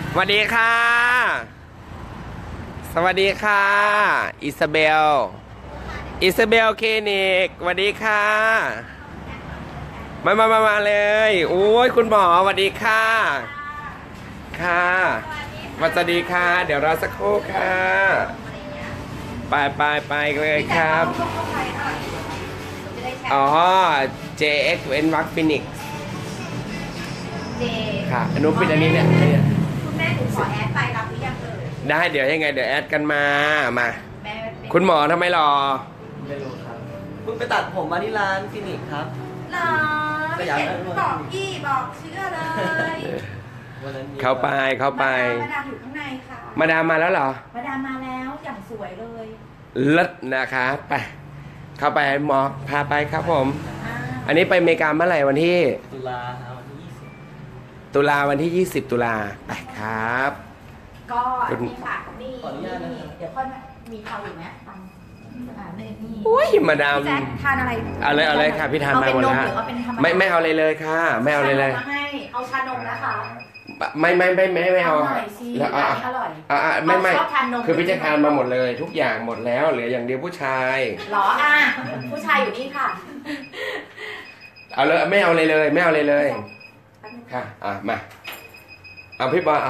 สวัสดีค่ะสวัสดีค่ะอิซาเบลคลินิกสวัสดีค่ะมาเลยโอ้ยคุณหมอสวัสดีค่ะค่ะสวัสดีค่ะเดี๋ยวรอสักครู่ค่ะไปเลยครับอ๋อ JX เว้นวรรคฟินิกส์ค่ะอนุปิดอันนี้เนี่ยคุณแม่หนูขอแอดไปรับหรือยังเอ่ยได้เดี๋ยวยังไงเดี๋ยวแอดกันมาคุณหมอทำไมรอไม่รู้ครับเพิ่งไปตัดผมมาที่ร้านคลินิกครับหรอไม่เห็นบอกพี่บอกเชื่อเลยเข้าไปมาดามอยู่ข้างในค่ะมาดามมาแล้วเหรอมาดามมาแล้วอย่างสวยเลยเลิศนะคะไปเข้าไปหมอพาไปครับผมอันนี้ไปอเมริกาเมื่อไหร่วันที่ตุลาครับวันที่20 วันที่20ตุลาไปครับก็นี่ค่ะนี่เดี๋ยวค่อยมีเขาอยู่ไหมอุ้ยมาดามทานอะไรเอาเลยค่ะพี่ทานมาหมดแล้วไม่เอาเลยค่ะไม่เอาเลยเอาชานมนะคะไม่เอาแล้วอร่อยไม่คือพี่จะทานมาหมดเลยทุกอย่างหมดแล้วเหลืออย่างเดียวผู้ชายหรอผู้ชายอยู่นี่ค่ะเอาเลยไม่เอาเลยค่ะมาเอาพี่บอล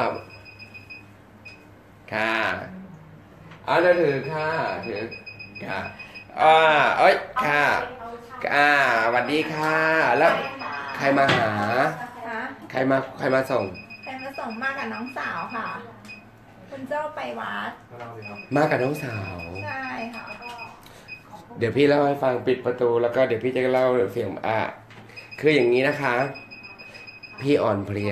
ค่ะเดี๋ยวถือค่ะค่ะเอ้ยค่ะสวัสดีค่ะแล้วใครมาหาใครมาส่งมากับน้องสาวค่ะคุณเจ้าไปวัดมากับน้องสาวใช่ค่ะเดี๋ยวพี่เล่าให้ฟังปิดประตูแล้วก็เดี๋ยวพี่จะเล่าเสียงคืออย่างนี้นะคะพี่อ่อนเพลีย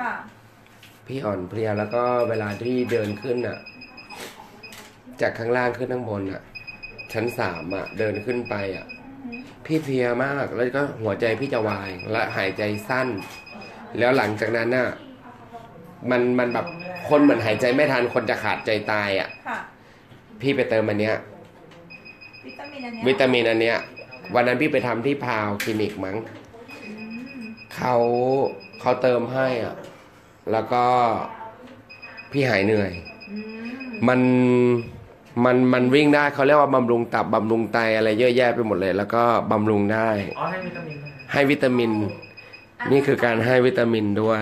แล้วก็เวลาที่เดินขึ้นจากข้างล่างขึ้นข้างบนชั้น3เดินขึ้นไปพี่เพลียมากแล้วก็หัวใจพี่จะวายและหายใจสั้นแล้วหลังจากนั้นมันแบบคนเหมือนหายใจไม่ทันคนจะขาดใจตายพี่ไปเติมอันเนี้ยวิตามินอันเนี้ยวันนั้นพี่ไปทำที่พาวคลินิกมั้งเขาเติมให้แล้วก็พี่หายเหนื่อยมันวิ่งได้เขาเรียกว่าบำรุงตับบำรุงไตอะไรเยอะแยะไปหมดเลยแล้วก็บำรุงได้ให้วิตามินนี่คือการให้วิตามินด้วย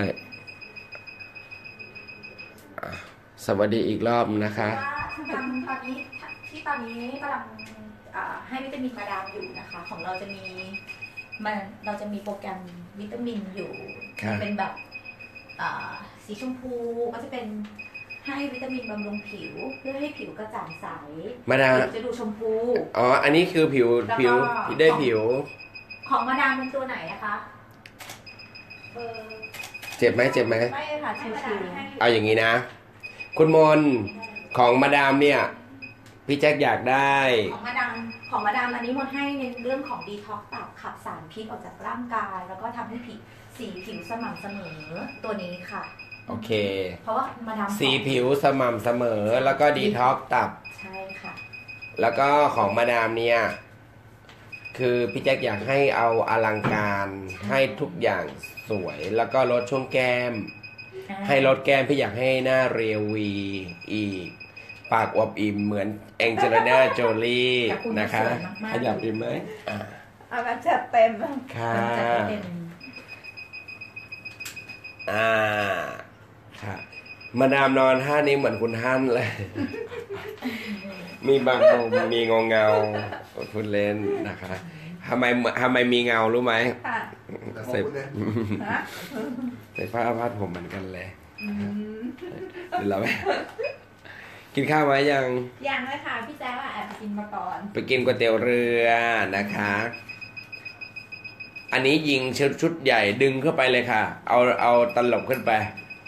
สวัสดีอีกรอบนะคะตอนนี้กำลังให้วิตามินมาดามอยู่นะคะของเราจะมีโปรแกรมวิตามินอยู่เป็นแบบสีชมพูก็จะเป็นให้วิตามินบำรุงผิวเพื่อให้ผิวกระจ่างใสมาดามจะดูชมพูอันนี้คือผิวได้ผิวของมาดามเป็นตัวไหนนะคะเจ็บไหมไม่ค่ะชิวๆเอาอย่างนี้นะคุณมนของมาดามเนี่ยพี่แจ็คอยากได้ของมาดามอันนี้มนให้ในเรื่องของดีท็อกซ์ตับขับสารพิษออกจากร่างกายแล้วก็ทำให้สีผิวสม่ำเสมอตัวนี้ค่ะโอเคเพราะว่ามาดามสีผิวสม่ำเสมอแล้วก็ดีท็อกซ์ตับใช่ค่ะแล้วก็ของมาดามเนี่ยคือพี่แจ็คอยากให้เอาอลังการให้ทุกอย่างสวยแล้วก็ลดช่วงแก้มให้ลดแก้มพี่อยากให้หน้าเรียววีอีกปากอวบอิ่มเหมือนแองเจลิน่าโจลี่นะคะขยับดีไหมเอามาจัดเต็มค่ะค่ะมาดามนอนท่านี้เหมือนคุณท่านเลยมีบางมุมมีเงาพูดเล่นนะคะทำไมมีเงารู้ไหมใส่ผ้าพัดผมเหมือนกันเลยเดี๋ยวเราไปกินข้าวไหมยังเลยค่ะพี่แจ๊คแอบกินมาก่อนไปกินก๋วยเตี๋ยวเรือนะคะอันนี้ยิงชุดใหญ่ดึงเข้าไปเลยค่ะเอาตลบขึ้นไป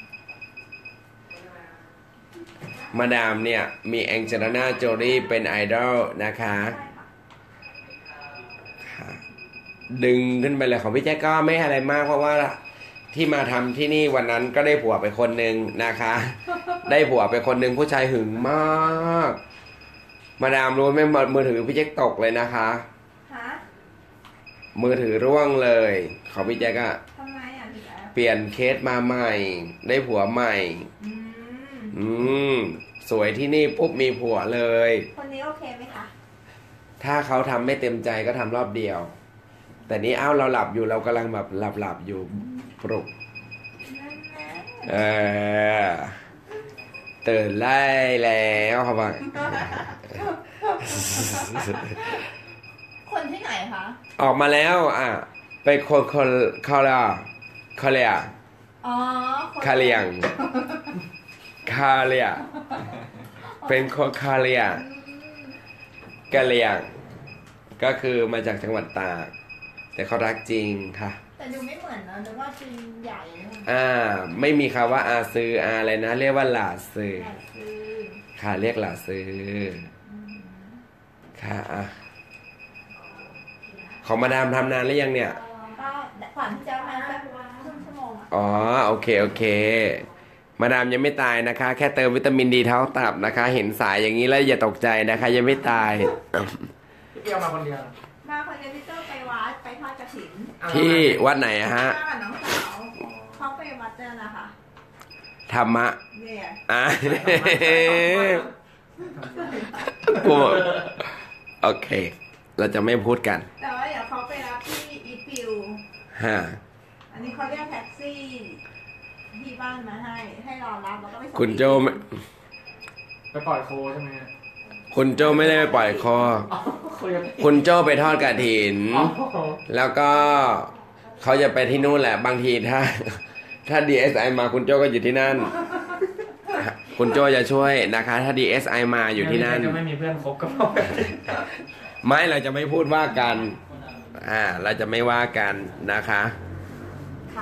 มาดามเนี่ยมีแองเจลิน่าโจลี่เป็นไอดอลนะคะดึงขึ้นไปเลยของพี่แจ๊คก็ไม่อะไรมากเพราะว่าที่มาทำที่นี่วันนั้นก็ได้ผัวไปคนหนึ่งนะคะได้ผัวไปคนหนึ่งผู้ชายหึงมากมาดามรู้ไหมมือถือพี่แจ๊คตกเลยนะคะมือถือร่วงเลยของพี่แจ๊คทำไมเปลี่ยนเคสมาใหม่ได้ผัวใหม่สวยที่นี่ปุ๊บมีผัวเลยคนนี้โอเคไหมคะถ้าเขาทำไม่เต็มใจก็ทำรอบเดียว แต่นี้เราหลับอยู่เรากำลังแบบหลับอยู่ปลุกตื่นไล่แล้วครับว่าคนที่ไหนคะออกมาแล้วเป็นคนเขาเรียกอ๋อคาเลียงเป็นคนคาเลียงกะเลียงก็คือมาจากจังหวัดตากแต่เขารักจริงค่ะแต่ดูไม่เหมือนนะนึกว่าจริงใหญ่นะไม่มีคำว่าซื้ออะไรนะเรียกว่าหลาซื้อค่ะเรียกหลาซื้อค่ะของมาดามทำนานหรือยังเนี่ยก็ก่อนที่จะมาสักครึ่งชั่วโมงอ๋อโอเคมาดามยังไม่ตายนะคะ แค่เติมวิตามินดีเท่าตับนะคะ เห็นสายอย่างนี้แล้วอย่าตกใจนะคะ ยังไม่ตายพี่เปียวมาคนเดียวมาคนเดียวพี่เตอร์ไปวัดไปทอดกฐินที่วัดไหนฮะป้ากับน้องสาวเขาไปวัดเนี่ยนะคะธรรมะเนี่ยกูโอเค เราจะไม่พูดกันแต่ว่าเดี๋ยวเขาไปรับที่อีปิวฮะอันนี้เขาเรียกแท็กซี่ที่บ้านมาให้รอรับแล้วก็ไปส่งคุณโจไม่ไปปล่อยโคใช่ไหมคุณโจไม่ได้ไปปล่อยคอ คุณโจไปทอดกฐิน แล้วก็เขาจะไปที่นู่นแหละ บางทีถ้า DSI มาคุณโจก็อยู่ที่นั่น คุณโจจะช่วยนะคะ ถ้า DSI มาอยู่ที่นั่นจะไม่มีเพื่อนคบกับไม่เราจะไม่พูดว่ากัน เราจะไม่ว่ากันนะคะค่ะ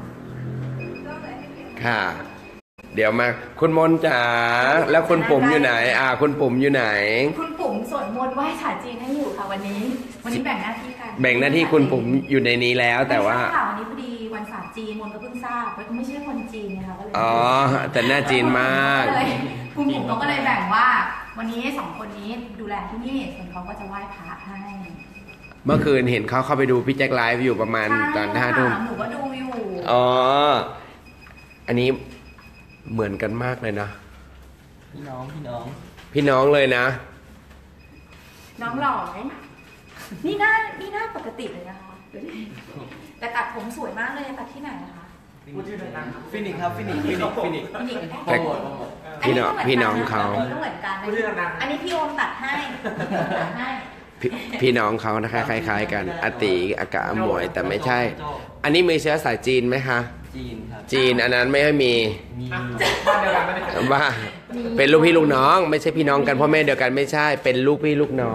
ค่ะ เดี๋ยวมาคุณมนจ๋าแล้วคุณปุ๋มอยู่ไหนคุณปุ๋มอยู่ไหนคุณปุ๋มสวดมนต์ไหว้ศาสตร์จีนให้อยู่ค่ะวันนี้แบ่งหน้าที่กันแบ่งหน้าที่คุณปุ๋มอยู่ในนี้แล้วแต่ว่าไม่ใช่ค่ะวันนี้พอดีวันศาสตร์จีนมนต์ก็เพิ่งทราบเพราะไม่ใช่คนจีนนะคะก็เลยอ๋อแต่หน้าจีนมากคุณปุ๋มเขาก็เลยแบ่งว่า วันนี้สองคนนี้ดูแลที่นี่ส่วนเขาก็จะไหว้พระให้เมื่อคืนเห็นเขาเข้าไปดูพี่แจ็คไลฟ์อยู่ประมาณตอน5 ทุ่มหนูก็ดูอยู่อ๋ออันนี้เหมือนกันมากเลยนะพี่น้องพี่น้องเลยนะน้องหล่อไหมนี่หน้าปกติเลยนะคะดูดิแต่ตัดผมสวยมากเลยตัดที่ไหนนะคะฟินิกครับฟินิกแต่พี่น้องเขาก็เหมือนกันอันนี้พี่โอมตัดให้ตัดให้พี่น้องเขานะคะคล้ายๆกันอาติอากาอมวยแต่ไม่ใช่ อันนี้มีเชื้อสายจีนไหมคะจีนครับจีนอันนั้นไม่ให้มีบ้านเดียวกันไม่ได้ว่าเป็นลูกพี่ลูกน้อง ไม่ใช่พี่น้องกันพ่อแม่เดียวกันไม่ใช่เป็นลูกพี่ลูกน้อง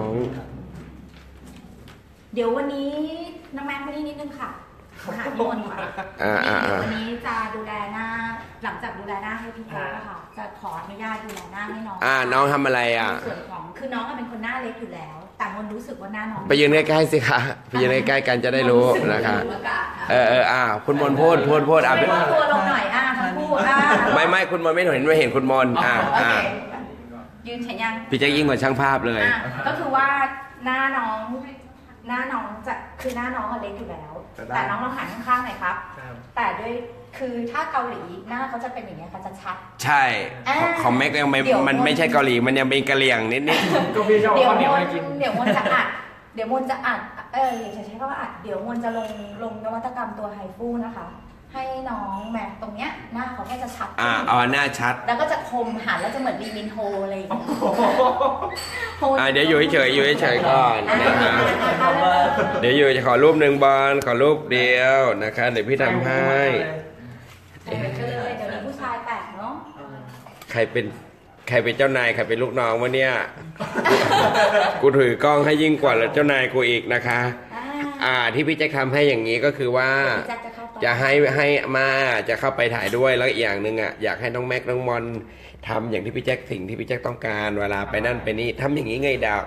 เดี๋ยววันนี้น้องแม็กซ์มานี่นิดนึงค่ะหาพี่มนต์ก่อนเดี๋ยววันนี้จะดูแลหน้าหลังจากดูแลหน้าให้พี่โค้ชค่ะจะขออนุญาตดูแลหน้าให้น้องน้องทำอะไรในส่วนของคือน้องเป็นคนหน้าเล็กอยู่แล้ว แต่มนรู้สึกว่าหน้าน้องไปยืนใกล้ๆสิคะไปยืนใกล้ๆกันจะได้รู้นะคะคุณมนพูดตัวลงหน่อยทั้งคู่ไม่คุณมนไม่เห็นคุณมนยืนเฉยยังพี่แจ็คยิ่งกว่าช่างภาพเลยก็คือว่าหน้าน้องจะคือหน้าน้องเล็กอยู่แล้ว แต่น้องลองหันข้างๆหน่อยครับแต่ด้วยคือถ้าเกาหลีหน้าเขาจะเป็นอย่างเงี้ยเขาจะชัดใช่ของแม็กยังไม่มันไม่ใช่เกาหลีมันยังเป็นกะเหรี่ยงนิดก็พี่ชอบข้าวเหนียวให้กินเดี๋ยวมนจะอัดอย่าใช้คำว่าอัดเดี๋ยวมนจะลงนวัตกรรมตัวไฮฟูนะคะ ให้น้องแม็กตรงเนี้ยหน้าเขาก็จะชัดหน้าชัดแล้วก็จะคมหันแล้วจะเหมือนลีมินโฮอะไรอย่างเงี้ยเดี๋ยวอยู่เฉยก่อนนะคะเดี๋ยวอยู่จะขอรูปหนึ่งบอลขอรูปเดียวนะคะเดี๋ยวพี่ทำให้เดี๋ยวมีผู้ชายแปลกเนาะใครเป็นเจ้านายใครเป็นลูกน้องวะเนี่ยกูถือกล้องให้ยิ่งกว่าเจ้านายกูอีกนะคะที่พี่แจ็คทำให้อย่างนี้ก็คือว่าจะให้มาจะเข้าไปถ่ายด้วยแล้วอีกอย่างหนึ่งอยากให้น้องแม็กน้องมอนทำอย่างที่พี่แจ็คสิ่งที่พี่แจ็คต้องการเวลาไปนั่นไปนี่ทำอย่างนี้ไงดาว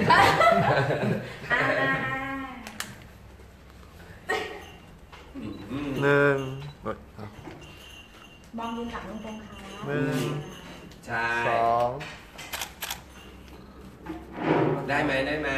หนึ่งมองดูหลังตรงค่ะหนึ่งใช่ 2 ได้ไหมยัง1 2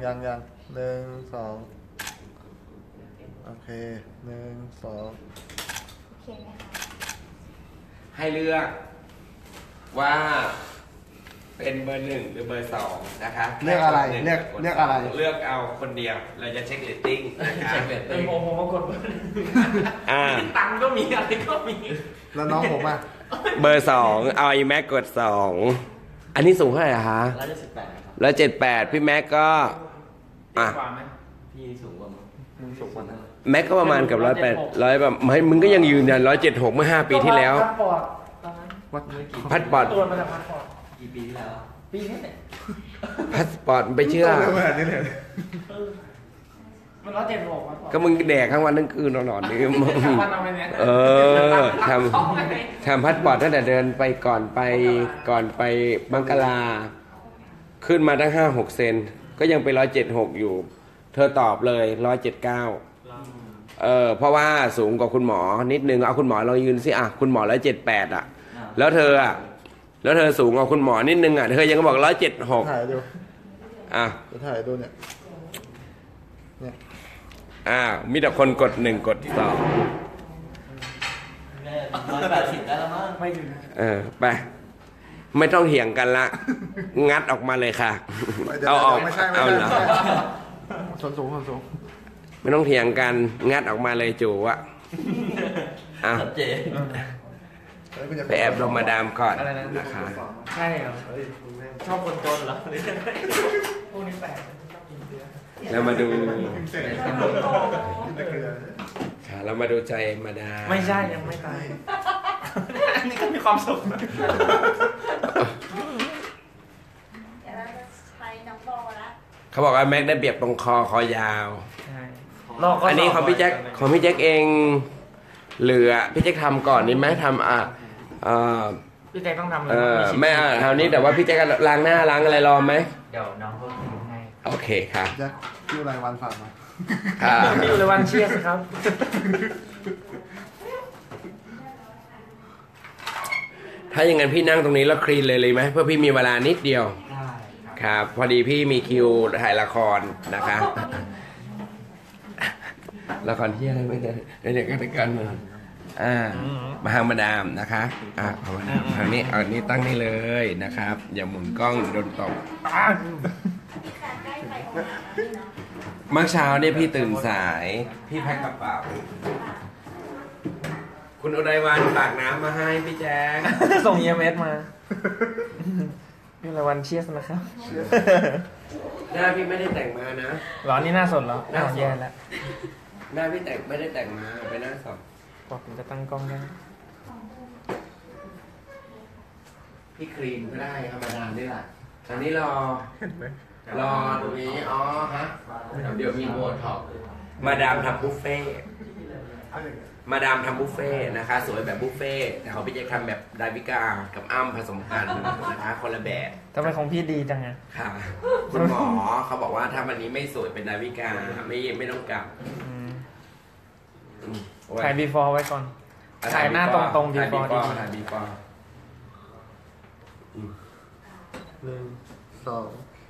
โอเค1 2 โอเคไหมคะให้เลือกว่าเป็นเบอร์หนึ่งหรือเบอร์สองนะคะเลือกอะไรหนึ่งเลือกบเลือกอะไรเลือกเอาคนเดียวเราจะเช็คเรตติ้งนะคะเป็นผมก็กดเบอร์อ่าตังค์ก็มีอะไรก็มีแล้วน้องผมอ่ะเบอร์สองเอาไอ้แม็กกดสองอันนี้สูงเท่าไหร่อะคะ 178ครับแล้ว78พี่แม็กก็อ่ะกว่าไหมพี่สูงกว่ามึงสูงกว่านั้นแม็กก็ประมาณกับ108แบบไม่มึงก็ยังยืนยัน176เมื่อ5 ปีที่แล้วพาสปอร์ตตอนนั้นวัดพัดปอดตัวมาจากพาสปอร์ตกี่ปีที่แล้วปีนี้เนี่ยพาสปอร์ตไปเชื่อขนาดนี้เลยมัน176พาสปอร์ตก็มึงแดกทั้งวันทั้งคืนนอนๆนี่มึงวันเอาไปเนี่ยเออทำพาสปอร์ตตั้งแต่เดินไปก่อนไปบังกลา ขึ้นมาตั้ง5-6 เซนก็ยังไป176อยู่ เธอตอบเลย179เพราะว่าสูงกว่าคุณหมอนิดนึงเอาคุณหมอเรายืนสิอ่ะคุณหมอ178อ่ะแล้วเธอสูงกว่าคุณหมอนิดนึงอ่ะเธอยังบอก176 ถ่ายดูอ่ะจะถ่ายดูเนี่ยมีแต่คนกด1กด2 180ได้แล้วมั้งไม่ถึงไปไม่ต้องเถียงกันละ งัดออกมาเลยค่ะเดี๋ยวเอาออกไม่ใช่เอาเหรอส่วนสูงไม่ต้องเถียงกันงัดออกมาเลยจูอะอ่ะชัดเจนไปแอบดมมาดามก่อนอะไรนะนะคะใช่เหรอชอบคนจนเหรอพวกนี้แปลกแล้วมาดูค่ะเรามาดูใจมาดามไม่ใช่ยังไม่ตายอันนี้ก็มีความสุขนะเดี๋ยวเราจะใช้น้องโบละเขาบอกว่าแม็กได้เปรียบตรงคอยาวใช่อันนี้ของพี่แจ็คเองเหลือพี่แจ็คทำก่อนนี่ไหมทำพี่แจ็คต้องทำไม่คราวนี้แต่ว่าพี่แจ็คล้างหน้าล้างอะไรรอไหมเดี๋ยวน้องเขาทำให้โอเคค่ะแจ็คชื่อรายวันฝากมาค่ะพี่อยู่ในวันเชียร์ครับถ้าอย่างนั้นพี่นั่งตรงนี้แล้วคลีนเลยไหมเพื่อพี่มีเวลานิดเดียวได้ครับ พอดีพี่มีคิวถ่ายละครนะคะ ละครที่อะไรไม่ได้เดี๋ยวก็กันมาทางมาดามนะคะเอามาดามทางนี้เอานี้ตั้งนี่เลยนะครับ อย่าหมุนกล้องโดนตกใกล้ไปออกมาแล้วนี่เนาะเมื่อเช้าเนี่ยพี่ตื่นสายพี่แพ็คกระเป๋าคุณอุไรวันฝากน้ำมาให้พี่แจ๊คส่ง EMS มาพี่ในวันเชียร์นะครับหน้าพี่ไม่ได้แต่งมานะร้อนนี่น่าสนแล้วน่าแย่แล้วหน้าพี่แต่งไม่ได้แต่งมาไปหน้าสอบบอกผมจะตั้งกล้องได้พี่ครีมก็ได้ธรรมดานี่แหละตอนนี้รอตรงนี้อ๋อฮะเดี๋ยวมีโบท็อกซ์มาดามทำบุฟเฟ่ต์มาดามทำบุฟเฟ่ต์นะคะ สวยแบบบุฟเฟ่ต์แต่เขาพี่จะทำแบบดาวิกากับอ้ำผสมกันนะคะคนละแบบทำไมของพี่ดีจังไงค่ะ คุณหมอเขาบอกว่าถ้าวันนี้ไม่สวยเป็นดาวิกาไม่ต้องกลับถ่าย before ไว้ก่อน ถ่ายหน้าตรงๆ before ดีถ่าย before 1 2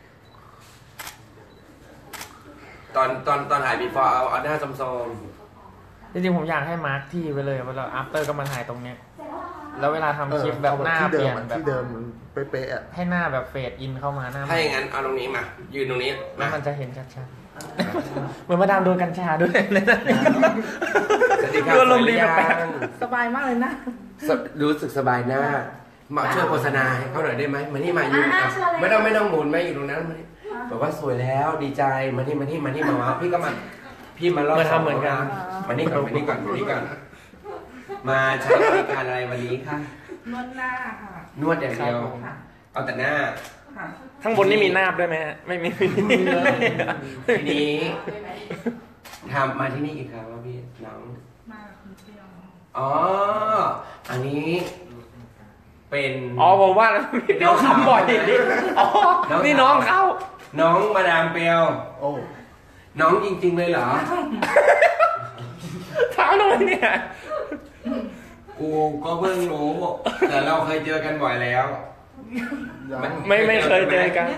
ตอนถ่าย before เอาหน้าซอมจริงๆผมอยากให้มาร์คที่ไปเลยเวลา after ก็มาถ่ายตรงเนี้ย แล้วเวลาทำคลิปแบบหน้าเปลี่ยนแบบที่เดิมมันเป๊ะๆอ่ะให้หน้าแบบเฟดอินเข้ามาหน้าๆถ้าอย่างนั้นเอาตรงนี้มา ยืนตรงนี้แล้วมามันจะเห็นชัดๆ เหมือนมาดามโดนกัญชาด้วยเลยนะสวัสดีครับดูอารมณ์ดีแปลกสบายมากเลยนะรู้สึกสบายหน้ามาช่วยโฆษณาให้เขาหน่อยได้ไหมมานี่มายืนไม่ต้องหมุนไม่อยู่ตรงนั้นมานี่บอกว่าสวยแล้วดีใจมานี่มาพี่ก็มาพี่มาลอกมาทำเหมือนกันมานี่ก่อนมาใช้บริการอะไรวันนี้คะนวดหน้าค่ะนวดอย่างเดียวเอาแต่หน้าค่ะข้างบนนี่มีนาบด้วยไหมฮะไม่มีทีนี้ทำมาที่นี่กี่ครั้งแล้วพี่น้องมาคุณเที่ยวอ๋ออันนี้เป็นอ๋อผมว่าแล้วพี่เดียวคำบ่อยดิอ๋อนี่น้องเขาน้องมาดามเปียวโอ้น้องจริงๆเลยเหรอถามทำไมเนี่ยกูก็เพิ่งรู้ แต่เราเคยเจอกันบ่อยแล้วไม่เคยเจอกัน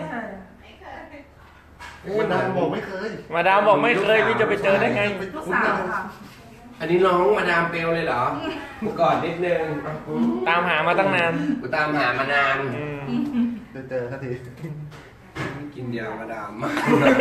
มาดามบอกไม่เคยมาดามบอกไม่เคยพี่จะไปเจอได้ไงลูกสาวค่ะอันนี้น้องมาดามเปลวเลยเหรอก่อนนิดนึงตามหามาตั้งนานกูตามหามานานได้เจอสักทีกินยามาดามมา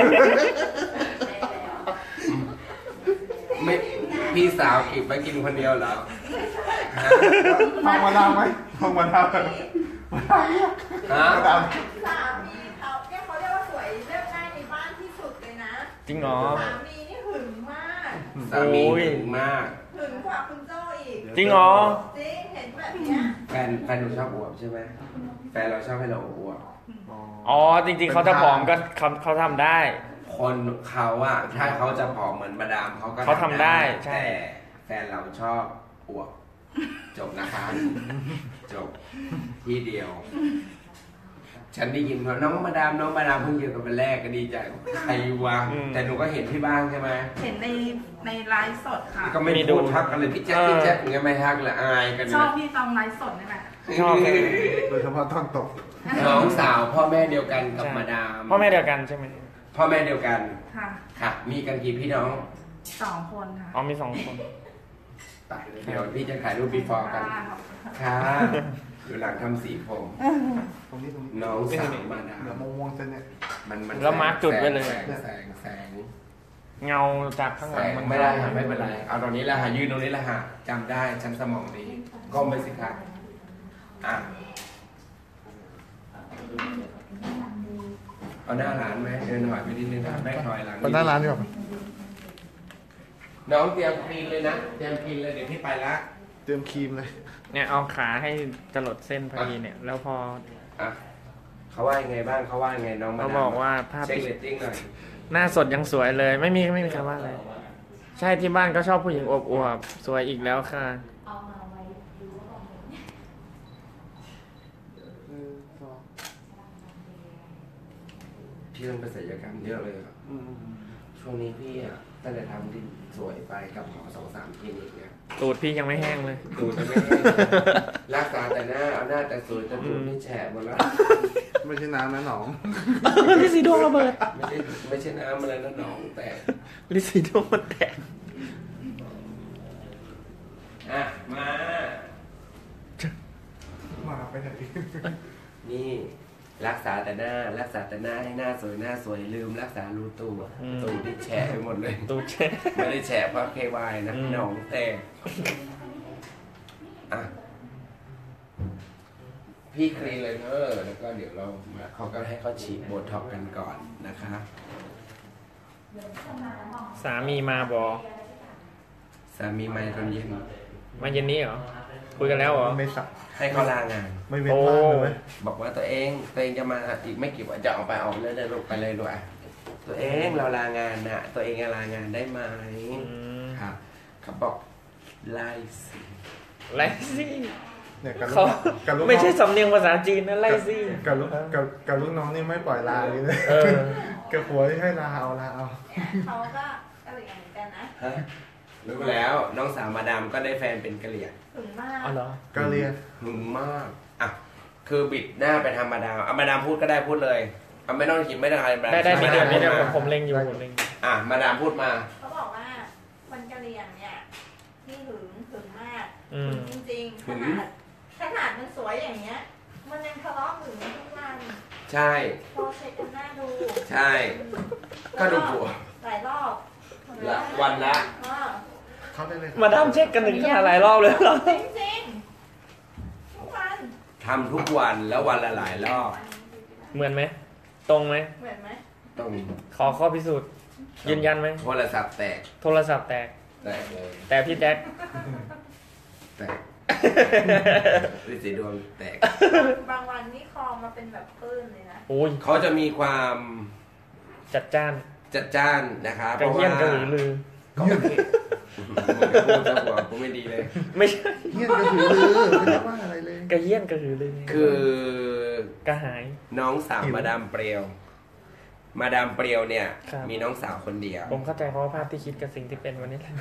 ไม่พี่สาวกิบไปกินคนเดียวเหรอฟังมาดามไหมฟังมาดามมาดามเนี่ยฮะมาดามสามีเขาเนี่ยเขาเรียกว่าสวยเลือกง่ายในบ้านที่สุดเลยนะจริงเหรอสามีนี่หึงมากสามีถึงมากหึงกว่าคุณโจ้อีกจริงเหรอจริงเห็นแบบเนี้ยแฟนหนูชอบอวบใช่ไหมแฟนเราชอบให้เราอวบอ๋อจริงๆเขาจะผอมก็เขาทำได้คนเขาอะถ้าเขาจะผอมเหมือนมาดามเขาก็เขาทำได้ใช่แต่แฟนเราชอบอวบจบนะคะ จบที่เดียว ฉันได้ยินว่าน้องมาดามเพิ่งเจอกันวันแรกก็ดีใจใครวะแต่หนูก็เห็นที่บ้านใช่ไหมเห็นในไลฟ์สดค่ะก็ไม่พูดทักกันเลยพี่แจ๊คอย่างเงี้ยไม่ทักเลยอายกันชอบนะพี่ตองไลฟ์สดนี่แหละชอบเลยโดยเฉพาะท่อนตกน้องสาวพ่อแม่เดียวกันกับมาดามพ่อแม่เดียวกันใช่ไหมพ่อแม่เดียวกันค่ะค่ะ มีกันกี่พี่น้อง 2 คนค่ะอ๋อมี2 คนไปเดี๋ยวพี่จะถ่ายรูป before กัน ค่ะอยู่หลังทำสีผมตรงนี้น้องสาวมาดามเดี๋ยวม่วงๆเส้นเนี่ยมันแล้วมาร์คจุดไว้เลยแสงเงาจากข้างหลังมันไม่ได้ค่ะไม่เป็นไร เอาตรงนี้แหละค่ะยืนตรงนี้แหละค่ะจำได้ฉันสมองดีก้มไปสิครับอ่ะเอาหน้าร้านไหมเดินถอยไปนิดนึงค่ะแม่ถอยหลังไปหน้าร้านดีกว่าน้องเตรียมคลีนเลยนะเตรียมคลีนเลยเดี๋ยวพี่ไปละเตรียมครีมเลยเนี่ยเอาขาให้จะหลดเส้นพอดีเนี่ย แล้วพออ่ะเขาว่ายังไงบ้างเขาว่ายังไงน้องมาเขาดามบอกว่าภาพเช็คเรตติ้งหน่อยหน้าสดยังสวยเลย ไม่มีใครว่าอะไรใช่ที่บ้านก็ชอบผู้หญิงอวบๆสวยอีกแล้วค่ะเอามาไว้ดูพี่ต้องไปศัลยกรรมเยอะเลยอะช่วงนี้พี่อ่ะตั้งแต่ทำดินสวยไปกับหมอ2-3คลินิกเนี่ยตูดพี่ยังไม่แห้งเลยดูจะไม่ให้รักษาแต่หน้าเอาหน้าแต่สวยจนตูดนี่แฉะหมดแล้วไม่ใช่น้ำนะหนองลิสีดวงระเบิดไม่ใช่น้ำอะไรนะหนองแต่ลิสีดวงมันแตกอ่ะมามาไปไหนนี่รักษาแต่หน้าให้หน้าสวยลืมรักษารูตูดตูดที่แฉะไปหมดเลยตูดแช่ไม่ได้แฉะเพราะเควายนะหนองแต่อ่ะพี่คลีนเลยแล้วก็เดี๋ยวเราเขาก็ให้เขาฉีดโบท็อกซ์กันก่อนนะคะสามีมาบอสามีมาตอนเย็นมาเย็นนี้เหรอคุยกันแล้วเหรอไม่สักให้เขาลางานไม่เว้นว่างเลยบอกว่าตัวเองจะมาอีกไม่กี่วันจะออกเลยลูกไปเลยด้วยตัวเองเราลางานน่ะ ตัวเองจะลางานได้ไหมครับเขาบอกไล่สิไล่ซี่เนี่ยกับเขากับลูกน้องไม่ใช่สำเนียงภาษาจีนนะไล่ซี่กับลูกน้องนี่ไม่ปล่อยลาเลยเออกับผัวที่ให้ลาเอาเขาก็อะไรอย่างเหมือนกันนะฮะรู้แล้วน้องสาวมาดามก็ได้แฟนเป็นกะเหรี่ยงหึงมากอ๋อเหรอก็เรียนหึงมากอ่ะคือบิดหน้าไปทำมาดามเอามาดามพูดก็ได้พูดเลยเอาไม่ต้องคิดไม่ได้อะไรได้มีเดียวพูดมาผมเล็งอยู่ผมเล็งอ่ะมาดามพูดมาเขาบอกว่าคนกะเหรี่ยงเนี่ยที่หึงมากอืมจริงๆขนาดมันสวยอย่างเงี้ย มันยังทะเลาะหึงทุกวันใช่พอเช็คกันหน้าดูใช่ ก็ดูผัวหลายรอบวันละเข้าได้เลยมาดามเช็คกันถึงขนาดหลายรอบเลยเหรอจริงๆทุกวันทำทุกวันแล้ววันละหลายรอบเหมือนไหมตรงไหมเหมือนไหมต้องขอข้อพิสูจน์ยืนยันไหมโทรศัพท์แตกโทรศัพท์แตกแตกเลยแต่พี่แจ็คแตกฤทธิ์สีดวงแตกบางวันนี่คอมาเป็นแบบคลื่นเลยนะโอ้ยเขาจะมีความจัดจ้านจัดจ้านนะครับกระเฮี้ยนกระหือรือก็โอเคพูดจะหัวกูไม่ดีเลยไม่ใช่เฮี้ยนก็ถือลือไม่ได้ว่าอะไรเลยกระเฮี้ยนกระหือรือคือกระหายน้องสาวมาดามเปรียว มาดามเปรียวเนี่ยครับมีน้องสาวคนเดียวผมเข้าใจเพราะว่าภาพที่คิดกับสิ่งที่เป็นวันนี้แหละ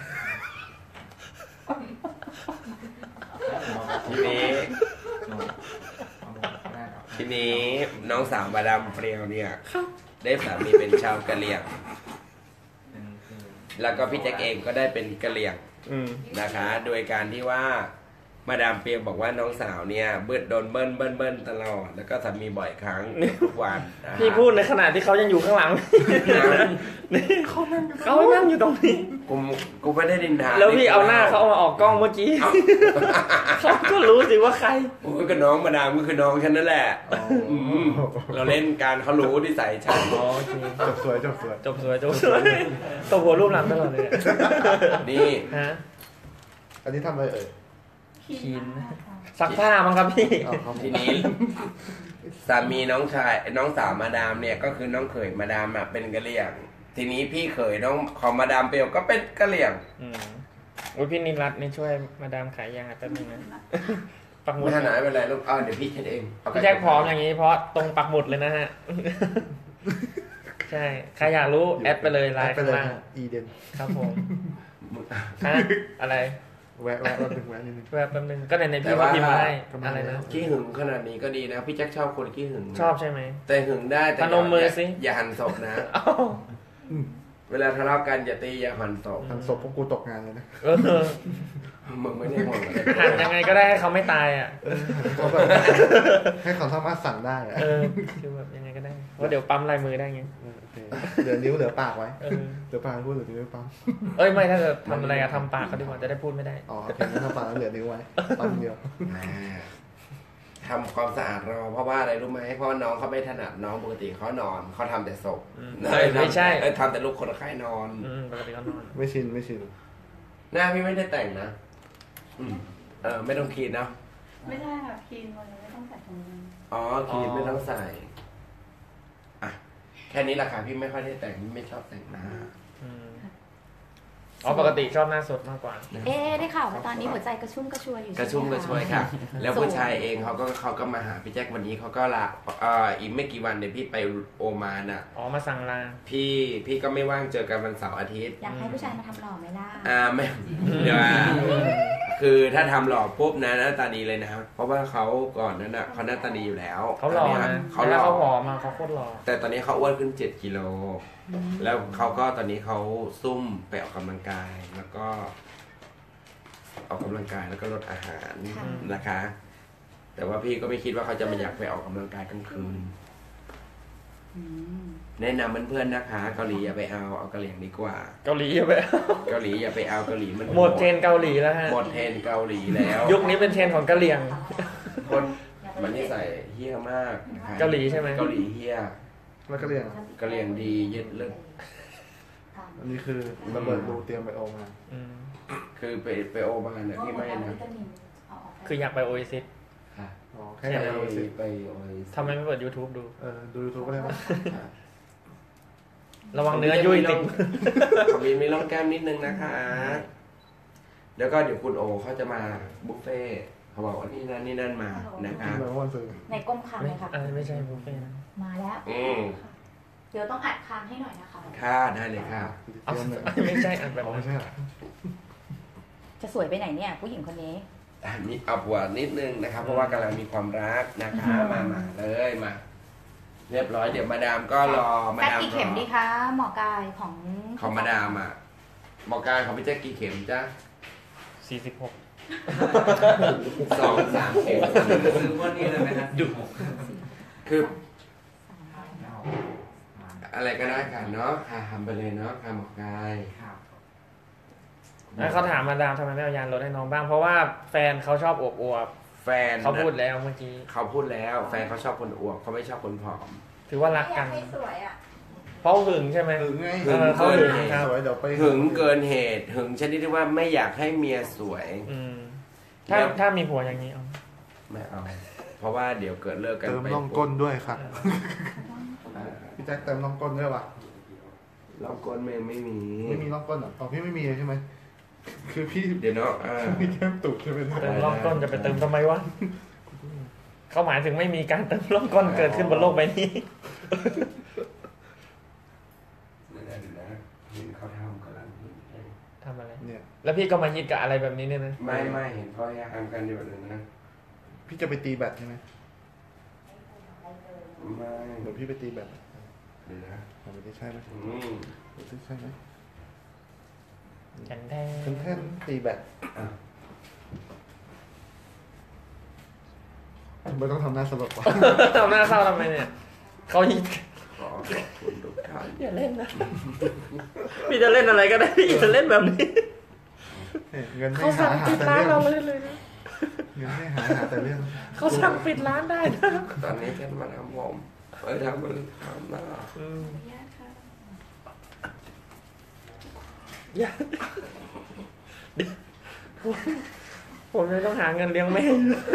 ทีนี้น้องสาวมาดามเปรียวเนี่ยได้สามีเป็นชาวกะเหรี่ยง แล้วก็พี่แจ็คเองก็ได้เป็นกะเหรี่ยงนะคะ โดยการที่ว่ามาดามเปียบอกว่าน้องสาวเนี่ยโดนเบิ้ลตลอดแล้วก็สามีบ่อยครั้งทุกวันนะคะพี่พูดในขณะที่เขายังอยู่ข้างหลังนี่เขานั่งอยู่ตรงนี้กูไม่ได้ดินทาแล้วพี่เอาหน้าเขามาออกกล้องเมื่อกี้เขาก็รู้สิว่าใครโอ้ยก็น้องมาดามก็คือน้องฉันนั่นแหละมเราเล่นการเขารู้นิสัยฉันโอเคจบสวยจบสวยตบหัวรูปหลังตลอดเลยนี่ฮะอันนี้ทำอะไรเอ่ยคีนซักผ้ามั้งครับพี่ทีนี้สามีน้องสาวมาดามเนี่ยก็คือน้องเขยมาดามเป็นกะเหรี่ยง ทีนี้พี่เขยน้องของมาดามเปียวก็เป็นกะเหรี่ยงโอ้ยพี่นิรัตน์นี่ช่วยมาดามขายยาแป๊บนึงนะปักหมุดไม่ถนัดไม่เป็นไรลูกเดี๋ยวพี่เช็ดเองพี่แจ็คพร้อมอย่างนี้เพราะตรงปักหมุดเลยนะฮะใช่ใครอยากรู้แอดไปเลยไลน์ข้างล่างอีเดนครับผมอะไรแวะแป๊บนึงนิดนึงแป๊บนึงก็ในพี่เขาพิมพ์มาให้อะไรนะขี้หึงขนาดนี้ก็ดีนะพี่แจ็คชอบคนขี้หึงชอบใช่ไหมแต่หึงได้แต่พนมมือสิอย่าหันศพนะ เวลาทะเลาะกันอย่าตีอย่าหันศพทำศพพวกกูตกงานเลยนะมึงไม่ได้หมดเลยหันยังไงก็ได้ให้เขาไม่ตายอ่ะเขาแบบให้เขาสามารถสั่งได้อะคือแบบยังไงก็ได้เพราะเดี๋ยวปั๊มลายมือได้ไงโอเคเหลือนิ้วเหลือปากไว้เออเหลือปากพูดเหลือนิ้วปั๊มเอ้ยไม่ถ้าเกิดทำอะไรอะทำปากเขาดีกว่าจะได้พูดไม่ได้อ๋อโอเคงั้นทำปากแล้วเหลือนิ้วไว้ปั๊มเดียวทำความสะอาดรอเพราะว่าอะไรรู้ไหมเพราะน้องเขาไม่ถนัดน้องปกติเขานอนเขาทำแต่ศพไม่ใช่ทำแต่ลูกคนไข้นอนปกติเขานอนไม่ชินหน้าพี่ไม่ได้แต่งนะไม่ต้องคีนนะไม่ได้ค่ะครีมมันไม่ต้องใส่ตรงนี้อ๋อคีนไม่ต้องใส่อ่ะแค่นี้แหละค่ะพี่ไม่ค่อยได้แต่งพี่ไม่ชอบแต่งหน้าอ๋อปกติชอบหน้าสดมากกว่าได้ข่าวว่าตอนนี้หัวใจกระชุ่มกระชวยอยู่กระชุ่มกระชวยค่ะ แล้วผู้ชายเองเขาก็มาหาพี่แจ็ควันนี้เขาก็ลาอีกไม่กี่วันเดี๋ยวพี่ไปโอมานอ่ะอ๋อมาสั่งลาพี่ก็ไม่ว่างเจอกันวันเสาร์อาทิตย์อยากให้ผู้ชายมาทำหล่อไหมล่ะไม่เดี๋ยวคือถ้าทำหล่อปุ๊บนะหน้าตาดีเลยนะเพราะว่าเขาก่อนนั้นอ่ะเขาหน้าตาดีอยู่แล้วเขาหล่อนะเขาหล่อเขาผอมมาเขาโคตรหล่อแต่ตอนนี้เขาอ้วนขึ้น7 กิโลแล้วเขาก็ตอนนี้เขาซุ่มไปออกกำลังกายแล้วก็ออกกำลังกายแล้วก็ลดอาหารนะคะ แต่ว่าพี่ก็ไม่คิดว่าเขาจะมาอยากไปออกกำลังกายกลางคืนแนะนำเพื่อนๆนะคะเกาหลีอย่าไปเอากะเหรี่ยงดีกว่าเกาหลีอย่าไปเกาหลีอย่าไปเอาเกาหลีมันหมดเทรนเกาหลีแล้วฮะหมดเทรนเกาหลีแล้วยุคนี้เป็นเทรนของกะเหรี่ยงคนมันนี่ใส่เฮี้ยมากนะคะเกาหลีใช่ไหมเกาหลีเฮี้ยแล้วก็เรียงกะเหรี่ยงดียึดลึกอันนี้คือระเบิดรูเตรียมไปโอมาคือไปโอมาเนี่ยพี่ไม่นะคืออยากไปโอเอซิสค่ะอ๋อแค่อยากเอาสิไปโอซิสทำไมไม่เปิด YouTube ดูดู YouTube ก็ได้มั้ยระวังเนื้อยุ่ยติดขอมีร่องแก้มนิดนึงนะคะ แล้วก็เดี๋ยวคุณโอเขาจะมาบุฟเฟ่ต์เขาบอกว่านี่นั่นมานะคะกินมาวันศุกร์ในก้มคางเลยค่ะไม่ใช่บุฟเฟ่ต์นะมาแล้ว เดี๋ยวต้องอัดคางให้หน่อยนะคะค่ะได้เลยค่ะเอาไม่ใช่อันแบบอ๋อไม่ใช่เหรอจะสวยไปไหนเนี่ย ผู้หญิงคนนี้มีอับหวานนิดนึงนะครับ เพราะว่ากำลังมีความรักนะคะมาเลยมา เรียบร้อยเดี๋ยวมาดามก็รอมาแป๊บดามกี่เข็มดีคะ หมอกายของของมาดามอ่ะหมอกายของพี่แจ๊กกี่เข็มจ้ะ 46 2-3 เข็มซื้อวันนี้เลยไหมครับดุคือ อะไรก็ได้ค่ะเนาะค่ะทำไปเลยเนาะค่ะหมอกายแล้วเขาถามมาดามทำไมไม่เอายานรถให้น้องบ้าง เพราะว่าแฟนเขาชอบอวบแฟนเขาพูดแล้วเมื่อกี้เขาพูดแล้วแฟนเขาชอบคนอวบเขาไม่ชอบคนผอมถือว่ารักกันให้สวยอ่ะเพราะหึงใช่ไหมหึงไงเขาหึงครับสวยเดี๋ยวไปหึงเกินเหตุหึงชนิดที่ว่าไม่อยากให้เมียสวยถ้ามีผัวอย่างนี้เอาไม่เอา เพราะว่าเดี๋ยวเกิดเลิกกันเติมไปร่องก้นด้วยค่ะพี่แจ็คเติมร่องก้นด้วยวะร่องก้นไม่มีไม่มีร่องก้นเหรออ๋อพี่ไม่มีเลยใช่ไหมคือพี่เดี๋ยวเนาะพี่แก้มตุกใช่ไหมเติมร่องก้นจะไปเติมทำไมวะเขาหมายถึงไม่มีการเติมร่องก้นเกิดขึ้นบนโลกใบนี้เห็นเขาทำกำลังทำอะไรเนี่ยแล้วพี่ก็มายิดกับอะไรแบบนี้เนี่ยนะไม่เห็นเขาอยากทำกันอยู่เลยนะพี่จะไปตีแบดใช่ไหมไม่เดี๋ยวพี่ไปตีแบดเดี๋ยวนะไม่ได้ใช่ไหมอืมไม่ใช่ไหมฉันแท้แท่นตีแบตทำไมต้องทำหน้าสลดวะทำหน้าเศร้าทำไมเนี่ยเขายิงขอขอบคุณทุกท่านอย่าเล่นนะพี่จะเล่นอะไรก็ได้พี่จะเล่นแบบนี้เงินไม่เขาสั่งหาปิดแต่ร้านเรื่อเรางเลยนะเงินไม่หาแต่เรื่องเขาสั่งปิดร้านได้นะตอนนี้ฉันมาทำผมไปทำมันทำหน้าญาติค่ะอย่าผมเลยต้องหาเงินเลี้ยงแม่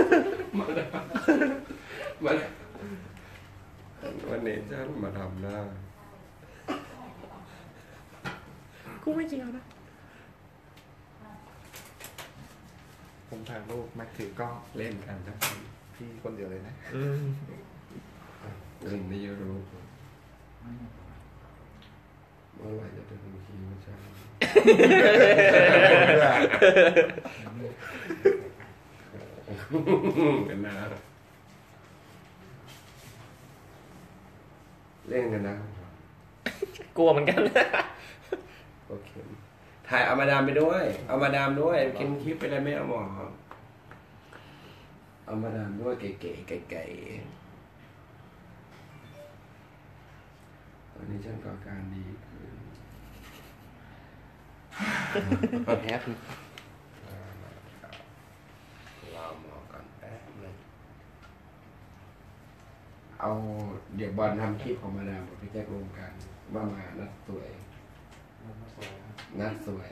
วันนี้ฉันมาทำหน้ากูไม่เกี่ยวนะผมถ่ายรูปแม็กถือกล้องเล่นกันทั้งคนพี่คนเดียวเลยนะเล่นไม่รู้เมื่อไหร่จะถึงทีไม่ใช่กันนะเล่นกันนะกลัวเหมือนกันโอเคถ่ายเอามาดามไปด้วย เอามาดามด้วยกินคลิปไปเลยไม่เอาหมอเอามาดามด้วยเก๋ๆไก่ๆตอนนี้ฉันก็อาการดีขึ้นแอปรอหมอก่อนแป๊บนึงเอาเดี๋ยวบอลทำคลิปของมาดามกับพี่แจ็คลงกันว่ามานัดสวยนัดสวย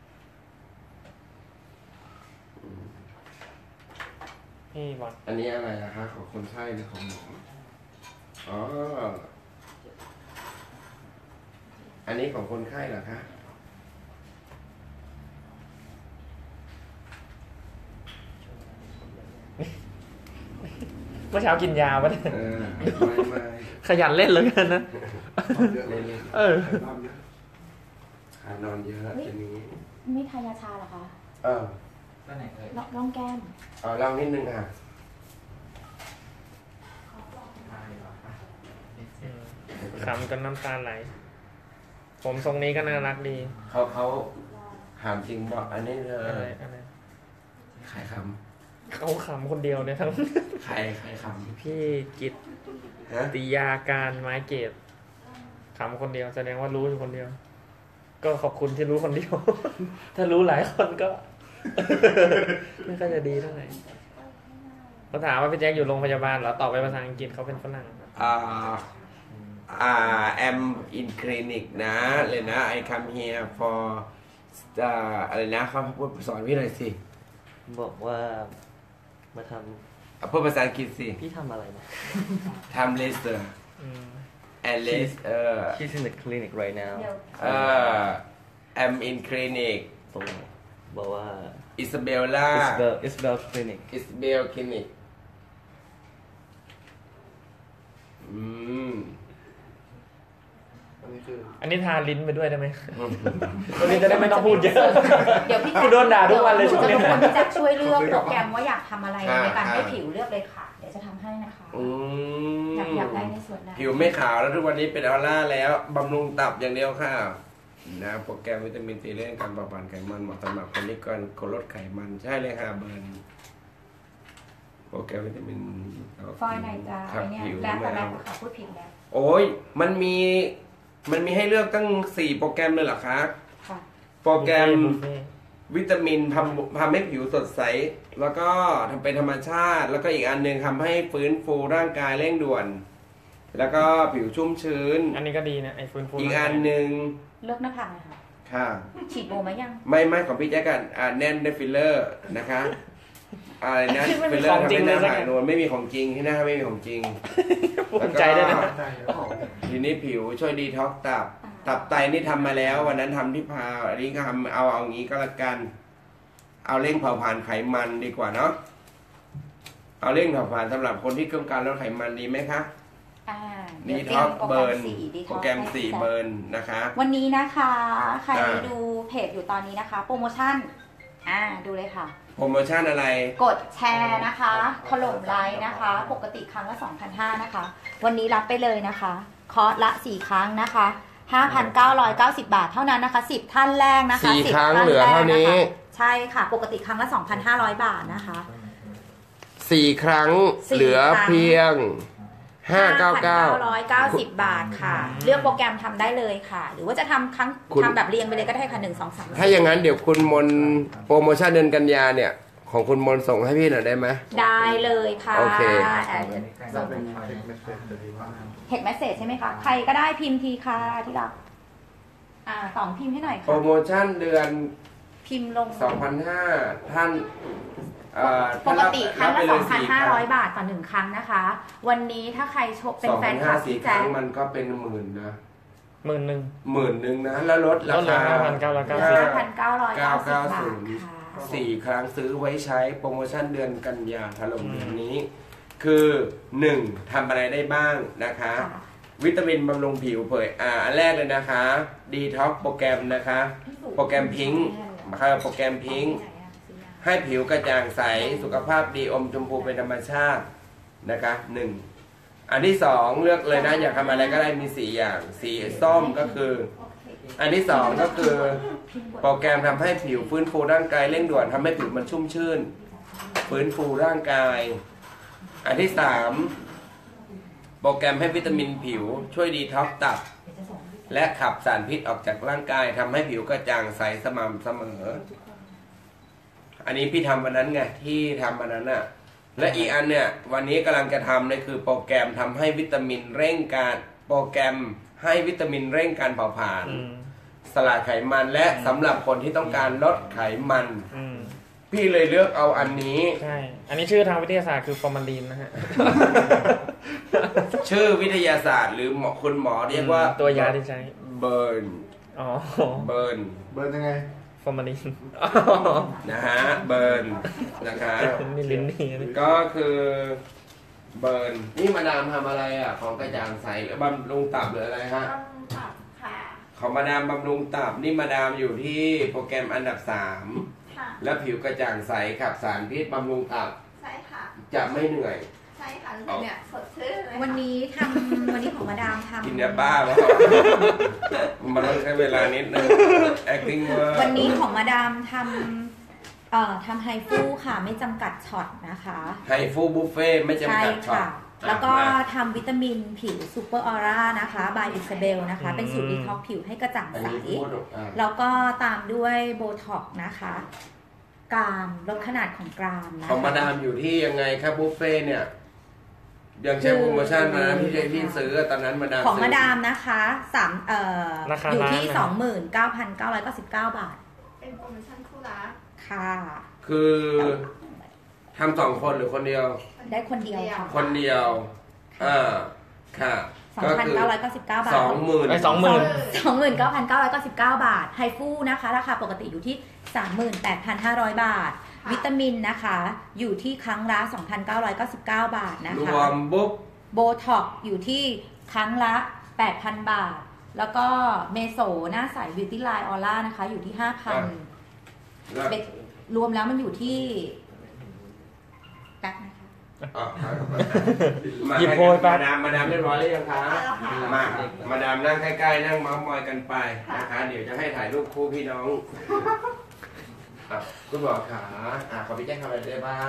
พี่บอลอันนี้อะไรอะคะของคนไข้หรือของหมอ อ๋อ อันนี้ของคนไข้เหรอคะเมื่อเช้ากินยาปะเนี่ยไม่ขยันเล่นเหลือเกินนะเล่นเออขานอนเยอะทีนี้ไม่ทานยาชาเหรอคะเออก็ไหนเลยร่องแก้มเอาเล่านิดนึงค่ะขำจนน้ำตาไหล ผมทรงนี้ก็น่ารักดีเขาถามจริงบอกอันนี้เลอะไรยอะไรใครคเขาขำคนเดียวเนี่ยทั้งำใครคพี่กิตำฮะติยาการไม้เกตขำคนเดียวแสดงว่ารู้อยู่คนเดียว ก็ขอบคุณที่รู้คนเดียว ถ้ารู้หลายคนก็ ไม่ค่อยจะดีเท่าไหร่เขาถามว่าพี่แจ็คอยู่โรงพยาบาลเหรอตอบไปภาษาอังกฤษเขาเป็นฝรั่ง I'm in clinic นะเลยนะ I come here for อะไรนะเขาพูดสอนพี่หน่อยสิบอกว่ามาทพูดภาษาอังกฤษสิำพี่ทำอะไรนะทำเลเซอร์ and She's in the clinic right now เดี๋ยว I'm in clinic ผมบอกว่า Isabella Isabel clinic Isabel clinic อันนี้คืออันนี้ทาลิ้นไปด้วยได้ไหม วันนี้จะได้ไม่ต้องพูดเยอะเดี๋ยวพี่กูโดนด่าทุกวันเลยช่วงจะนี้รบกวนพี่แจ็คช่วยเลือกโปรแกรมว่าอยากทำอะไรในการให้ผิวเลือกเลยค่ะ เดี๋ยวจะทำให้นะคะ อยากได้ในส่วนไหนผิวไม่ขาวแล้วทุกวันนี้เป็นออร่าแล้วบำรุงตับอย่างเดียวค่ะนะโปรแกรมวิตามินซีเรื่องการเบาหวานไขมันเหมาะสำหรับคนที่ก่อนลดไขมันใช่เลยค่ะเบิร์นโปรแกรมวิตามินฟอยไหนจ้าขับเนี่ยผิวแล้วแต่ไม่แรเอากค่ะพูดผิดแล้วโอ้ยมันมีให้เลือกตั้ง4โปรแกรมเลยเหรอคะค่ะโปรแกรมบุฟเฟ่ต์วิตามินทำให้ผิวสดใสแล้วก็ทำเป็นธรรมชาติ แล้วก็อีกอันหนึ่งทำให้ฟื้นฟูร่างกายเร่งด่วน แล้วก็ผิวชุ่มชื้นอันนี้ก็ดีนะไอ้ฟื้นฟูอีกอันหนึ่งเลือกหน้าผากหน่อยค่ะค่ะฉีดโบมายังไม่ของพี่แจ๊กกันแน่นด้วยฟิลเลอร์นะคะอะไรนะฟิลเลอร์ทำให้หน้าหายนวลไม่มีของจริงที่หน้าไม่มีของจริงภูมิใจด้วยนะใจแล้วบอกทีนี้ผิวช่วยดีท็อกซ์ตับไตนี่ทำมาแล้ว วันนั้นทำที่พาวอันนี้ก็ทำเอางี้ก็แล้วกัน เอาเร่งเผาผลาญไขมันดีกว่าเนาะเอาเร่งเผาผลาญสำหรับคนที่ต้องการลดไขมันดีไหมคะเดี๋ดียวเตรีท็ยอมกโปรเบิแกรร์นมสีดีโปท็รอกแกรมสีเบิร์นนะคะวันนี้นะคะ ใครอ่าดูเพจอยู่ตอนนี้นะคะ โปรโมชั่น ดูเลยค่ะโปรโมชั่นอะไรกดแชร์นะคะถล่มไลค์นะคะ ปกติครั้งละ 2,500 นะคะ วันนี้รับไปเลยนะคะ คอร์สละ 4 ครั้งนะคะ 5,990 บาทเท่านั้นนะคะ10ท่านแรกนะคะ 4 10 ครั้งท่านเหลือแรกเท่านะนี้คะใช่ค่ะปกติครั้งละ 2,500 บาทนะคะ 4 ครั้ง 4 เหลือเพียง 5,990 บาทค่ะเลือกโปรแกรมทำได้เลยค่ะ หรือว่าจะทำทำแบบเรียงไปเลยก็ได้ค่ะ1 2 3 ถ้าอย่างนั้นเดี๋ยวคุณมนโปรโมชั่นเดือนกันยาเนี่ย ของคุณมนส่งให้พี่หน่อยได้ไหมได้เลยค่ะโอเคส่งเทคเมสเซจใช่ไหมคะใครก็ได้พิมพ์ทีค่ะที่รัก2พิมพ์ให้หน่อยโปรค่ะโมชั่นเดือนพิมพ์ลง 2,500 ท่านปกติครั้งละบไปเย 2,500 บาทต่อ1ครั้งนะคะ วันนี้ถ้าใครเป็นแฟนคลับ 4 พี่คแจ๊รั้งคมันก็เป็นหมื่นนะ 11,000 10,000นะแล้วลดราคา 5,990 5,990 บาทค่ะ 4 ครั้งซื้อไว้ใช้โปรโมชั่นเดือนกันยาถล่มเดือนนี้ คือ 1. ทำอะไรได้บ้างนะคะ วิตามินบำรุงผิวอันแรกเลยนะคะดีท็อกโปรแกรมนะคะ โปรแกรมพิงค์โปรแกรมพิงค์ให้ผิวกระจ่างใสสุขภาพดีอมชมพูเป็นธรรมชาตินะคะ1 อันที่ 2 เลือกเลยนะอยากทำอะไรก็ได้มี4 อย่างสีส้มก็คือ อันที่ 2 ก็คือโปรแกรมทำให้ผิวฟื้นฟูร่างกายเร่งด่วนทำให้ผิวมันชุ่มชื่นฟื้นฟูร่างกายอันที่ 3 โปรแกรมให้วิตามินผิวช่วยดีท็อกซ์ตับและขับสารพิษออกจากร่างกายทำให้ผิวกระจ่างใสสม่ำเสมออันนี้พี่ทำวันนั้นไงที่ทำวันนั้นน่ะและอีกอันเนี่ยวันนี้กำลังจะทำเนี่ยคือโปรแกรมทำให้วิตามินเร่งการโปรแกรมให้วิตามินเร่งการเผาผลาญสลายไขมันและสำหรับคนที่ต้องการลดไขมันพี่เลยเลือกเอาอันนี้ใช่อันนี้ชื่อทางวิทยาศาสตร์คือฟอร์มาลีนนะฮะชื่อวิทยาศาสตร์หรือคุณหมอเรียกว่าตัวยาที่ใช้เบิร์นเบิร์นยังไงฟอร์มาลีนนะฮะเบิร์นนะคะนี่ลิ้นนี่ก็คือเบิร์นนี่มาดามทำอะไรอ่ะของกระจ่างใสหรือบำรุงตับหรืออะไรฮะบำรุงตับค่ะของมาดามบำรุงตับนี่มาดามอยู่ที่โปรแกรมอันดับ 3และผิวกระจ่างใสขับสารพิษบำรุงตับใช่ค่ะจะไม่เหนื่อยใช่ค่ะเนี่ยสดชื่นเลยวันนี้ของมาดามทำกินยาบ้าแล้วมันต้องใช้เวลานิดนึง acting วันนี้ของมาดามทำไฮฟูค่ะไม่จำกัดช็อตนะคะไฮฟูบุฟเฟ่ไม่จำกัดช็อตแล้วก็ทำวิตามินผิวซูเปอร์ออร่านะคะบายอิซาเบลนะคะเป็นสูตรดีท็อกผิวให้กระจ่างใสแล้วก็ตามด้วยโบท็อกนะคะกรามลดขนาดของกรามนะคะของมาดามอยู่ที่ยังไงครับบุฟเฟ่เนี่ยยังใช้โปรโมชั่นมาที่ซื้อตอนนั้นมาดามของมาดามนะคะอยู่ที่ 29,999 บาทเป็นโปรโมชั่นคู่รักค่ะคือทำ2 คนหรือคนเดียวได้คนเดียวค่ะคนเดียวค่ะ 2,999 บาท29,999 บาทไฮฟูนะคะราคาปกติอยู่ที่ 38,500 บาทวิตามินนะคะอยู่ที่ครั้งละ 2,999 บาทนะคะรวมบุ๊บโบท็อกอยู่ที่ครั้งละ 8,000 บาทแล้วก็เมโซหน้าใสบิวตี้ไลน์ออร่านะคะอยู่ที่ 5,000รวมแล้วมันอยู่ที่แป๊บนะคะหยิบโพยมาดามเรียบร้อยหรือยังคะมาดามนั่งใกล้ๆนั่งเมาส์มอยกันไปนะคะเดี๋ยวจะให้ถ่ายรูปคู่พี่น้องคุณบอกขาขอพี่แจ้งทำอะไรได้บ้าง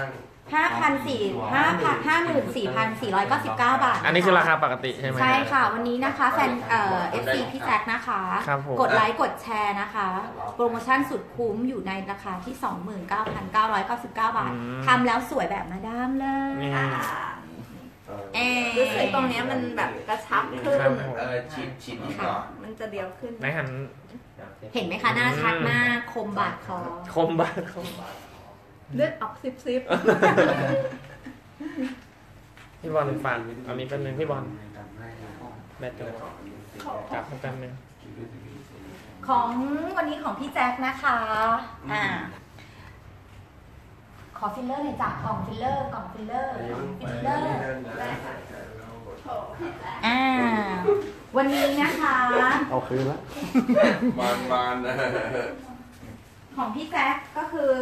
54,499 บาทอันนี้คือราคาปกติใช่ไหมใช่ค่ะวันนี้นะคะแฟนFC พี่แจ็คนะคะกดไลค์กดแชร์นะคะโปรโมชั่นสุดคุ้มอยู่ในราคาที่ 29,999 บาททำแล้วสวยแบบมาดามเลยรู้สึกตรงนี้มันแบบกระชับขึ้นชิดนี่ก่อนมันจะเดียวขึ้นไหนหันเห็นไหมคะหน้าชัดมากคมบาดคอเลือดออกซิบพี่บอลฟันอันนี้เป็นหนึ่งพี่บอลแบตเลยกลับกันหนึ่งของวันนี้ของพี่แจ็คนะคะขอฟิลเลอร์หน่อยจ้ะกล่องฟิลเลอร์วันนี้นะคะเอาคืนละบานของพี่แจ็คก็คือ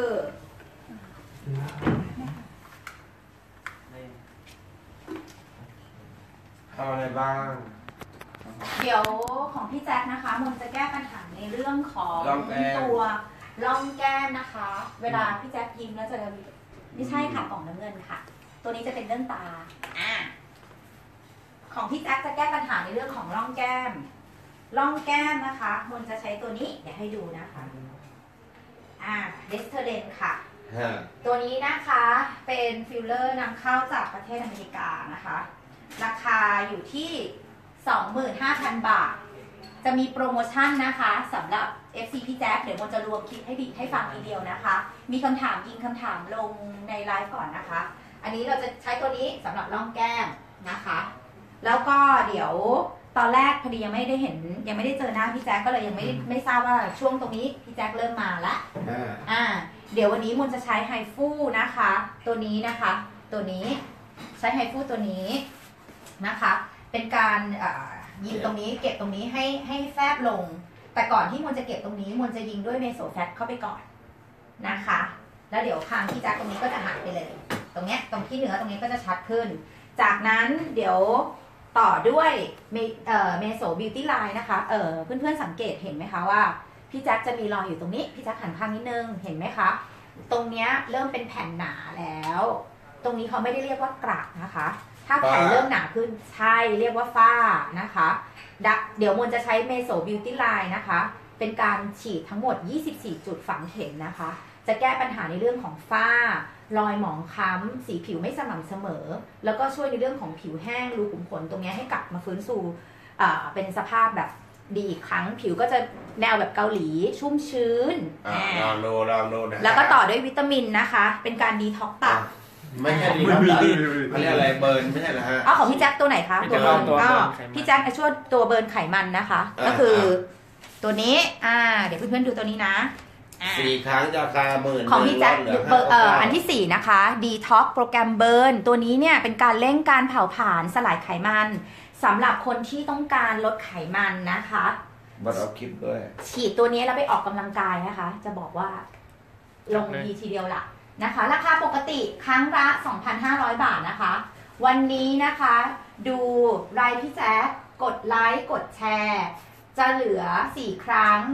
ทำอะไรบ้างเดี๋ยวของพี่แจ็คนะคะมนจะแก้ปัญหาในเรื่องของร่องแก้มตัวร่องแก้มนะคะ เวลาพี่แจ็คยิ้มแล้วจะไม่ใช่ค่ะกล่องน้ำเงินค่ะ ตัวนี้จะเป็นเรื่องตาของพี่แจ็คจะแก้ปัญหาในเรื่องของร่องแก้มร่องแก้มนะคะมนจะใช้ตัวนี้เดี๋ยวให้ดูนะคะเดสเทอร์เรนค่ะ ตัวนี้นะคะเป็นฟิลเลอร์นำเข้าจากประเทศอเมริกานะคะ ราคาอยู่ที่ 25,000 บาท จะมีโปรโมชั่นนะคะสำหรับ FC พี่แจ๊คเดี๋ยวมันจะรวมคลิปให้ฟังทีเดียวนะคะ มีคำถามยิงคำถามลงในไลฟ์ก่อนนะคะ อันนี้เราจะใช้ตัวนี้สำหรับร่องแก้มนะคะ แล้วก็เดี๋ยวตอนแรกพอดียังไม่ได้เจอหน้าพี่แจ๊คก็เลยยังไม่ทราบว่าช่วงตรงนี้พี่แจ๊คเริ่มมาแล้วเดี๋ยววันนี้มนจะใช้ไฮฟูนะคะ ตัวนี้นะคะ ตัวนี้ใช้ไฮฟูตัวนี้นะคะ เป็นการยิงตรงนี้เก็บตรงนี้ให้แฟบลง แต่ก่อนที่มนจะเก็บตรงนี้มนจะยิงด้วยเมโซแฟตเข้าไปก่อนนะคะ แล้วเดี๋ยวคางที่แจ็คตรงนี้ก็จะหายไปเลย ตรงเนี้ยตรงที่เนื้อตรงนี้ก็จะชัดขึ้น จากนั้นเดี๋ยวต่อด้วยเมโซบิวตี้ไลน์นะคะเพื่อนๆสังเกตเห็นไหมคะว่าพี่แจ็คจะมีรอยอยู่ตรงนี้พี่แจ็คหันข้างนิดนึงเห็นไหมคะตรงเนี้ยเริ่มเป็นแผ่นหนาแล้ว ตรงนี้เขาไม่ได้เรียกว่ากระนะคะ ถ้าแผ่นเริ่มหนาขึ้นใช่เรียกว่าฝ้านะคะเดี๋ยวมนจะใช้เมโซบิวตี้ไลน์นะคะเป็นการฉีดทั้งหมด24จุดฝังเข็มนะคะจะแก้ปัญหาในเรื่องของฝ้ารอยหมองคล้ำสีผิวไม่สม่ำเสมอแล้วก็ช่วยในเรื่องของผิวแห้งรูขุมขนตรงนี้ให้กลับมาฟื้นสู่เป็นสภาพแบบดีอีกครั้งผิวก็จะแนวแบบเกาหลีชุ่มชื้นลองดูนะแล้วก็ต่อด้วยวิตามินนะคะเป็นการดีท็อกตับไม่ใช่ดีท็อกตับเขาเรียกอะไรเบิร์นไม่ใช่เหรอฮะของพี่แจ็คตัวไหนคะตัวเบิร์นพี่แจ็คจะช่วยตัวเบิร์นไขมันนะคะก็คือตัวนี้เดี๋ยวเพื่อนๆดูตัวนี้นะ 4 ครั้งจะราคา10,000 ของพี่แจ็คอันที่4นะคะดีท็อกโปรแกรมเบิร์นตัวนี้เนี่ยเป็นการเร่งการเผาผลาญสลายไขมันสำหรับคนที่ต้องการลดไขมันนะคะบัตรเอาคลิปด้วยฉีดตัวนี้แล้วไปออกกำลังกายนะคะจะบอกว่าลงดีทีเดียวล่ะนะคะราคาปกติครั้งละ 2,500 บาทนะคะวันนี้นะคะดูไลฟ์พี่แจ๊คกดไลค์กดแชร์จะเหลือ4ครั้ง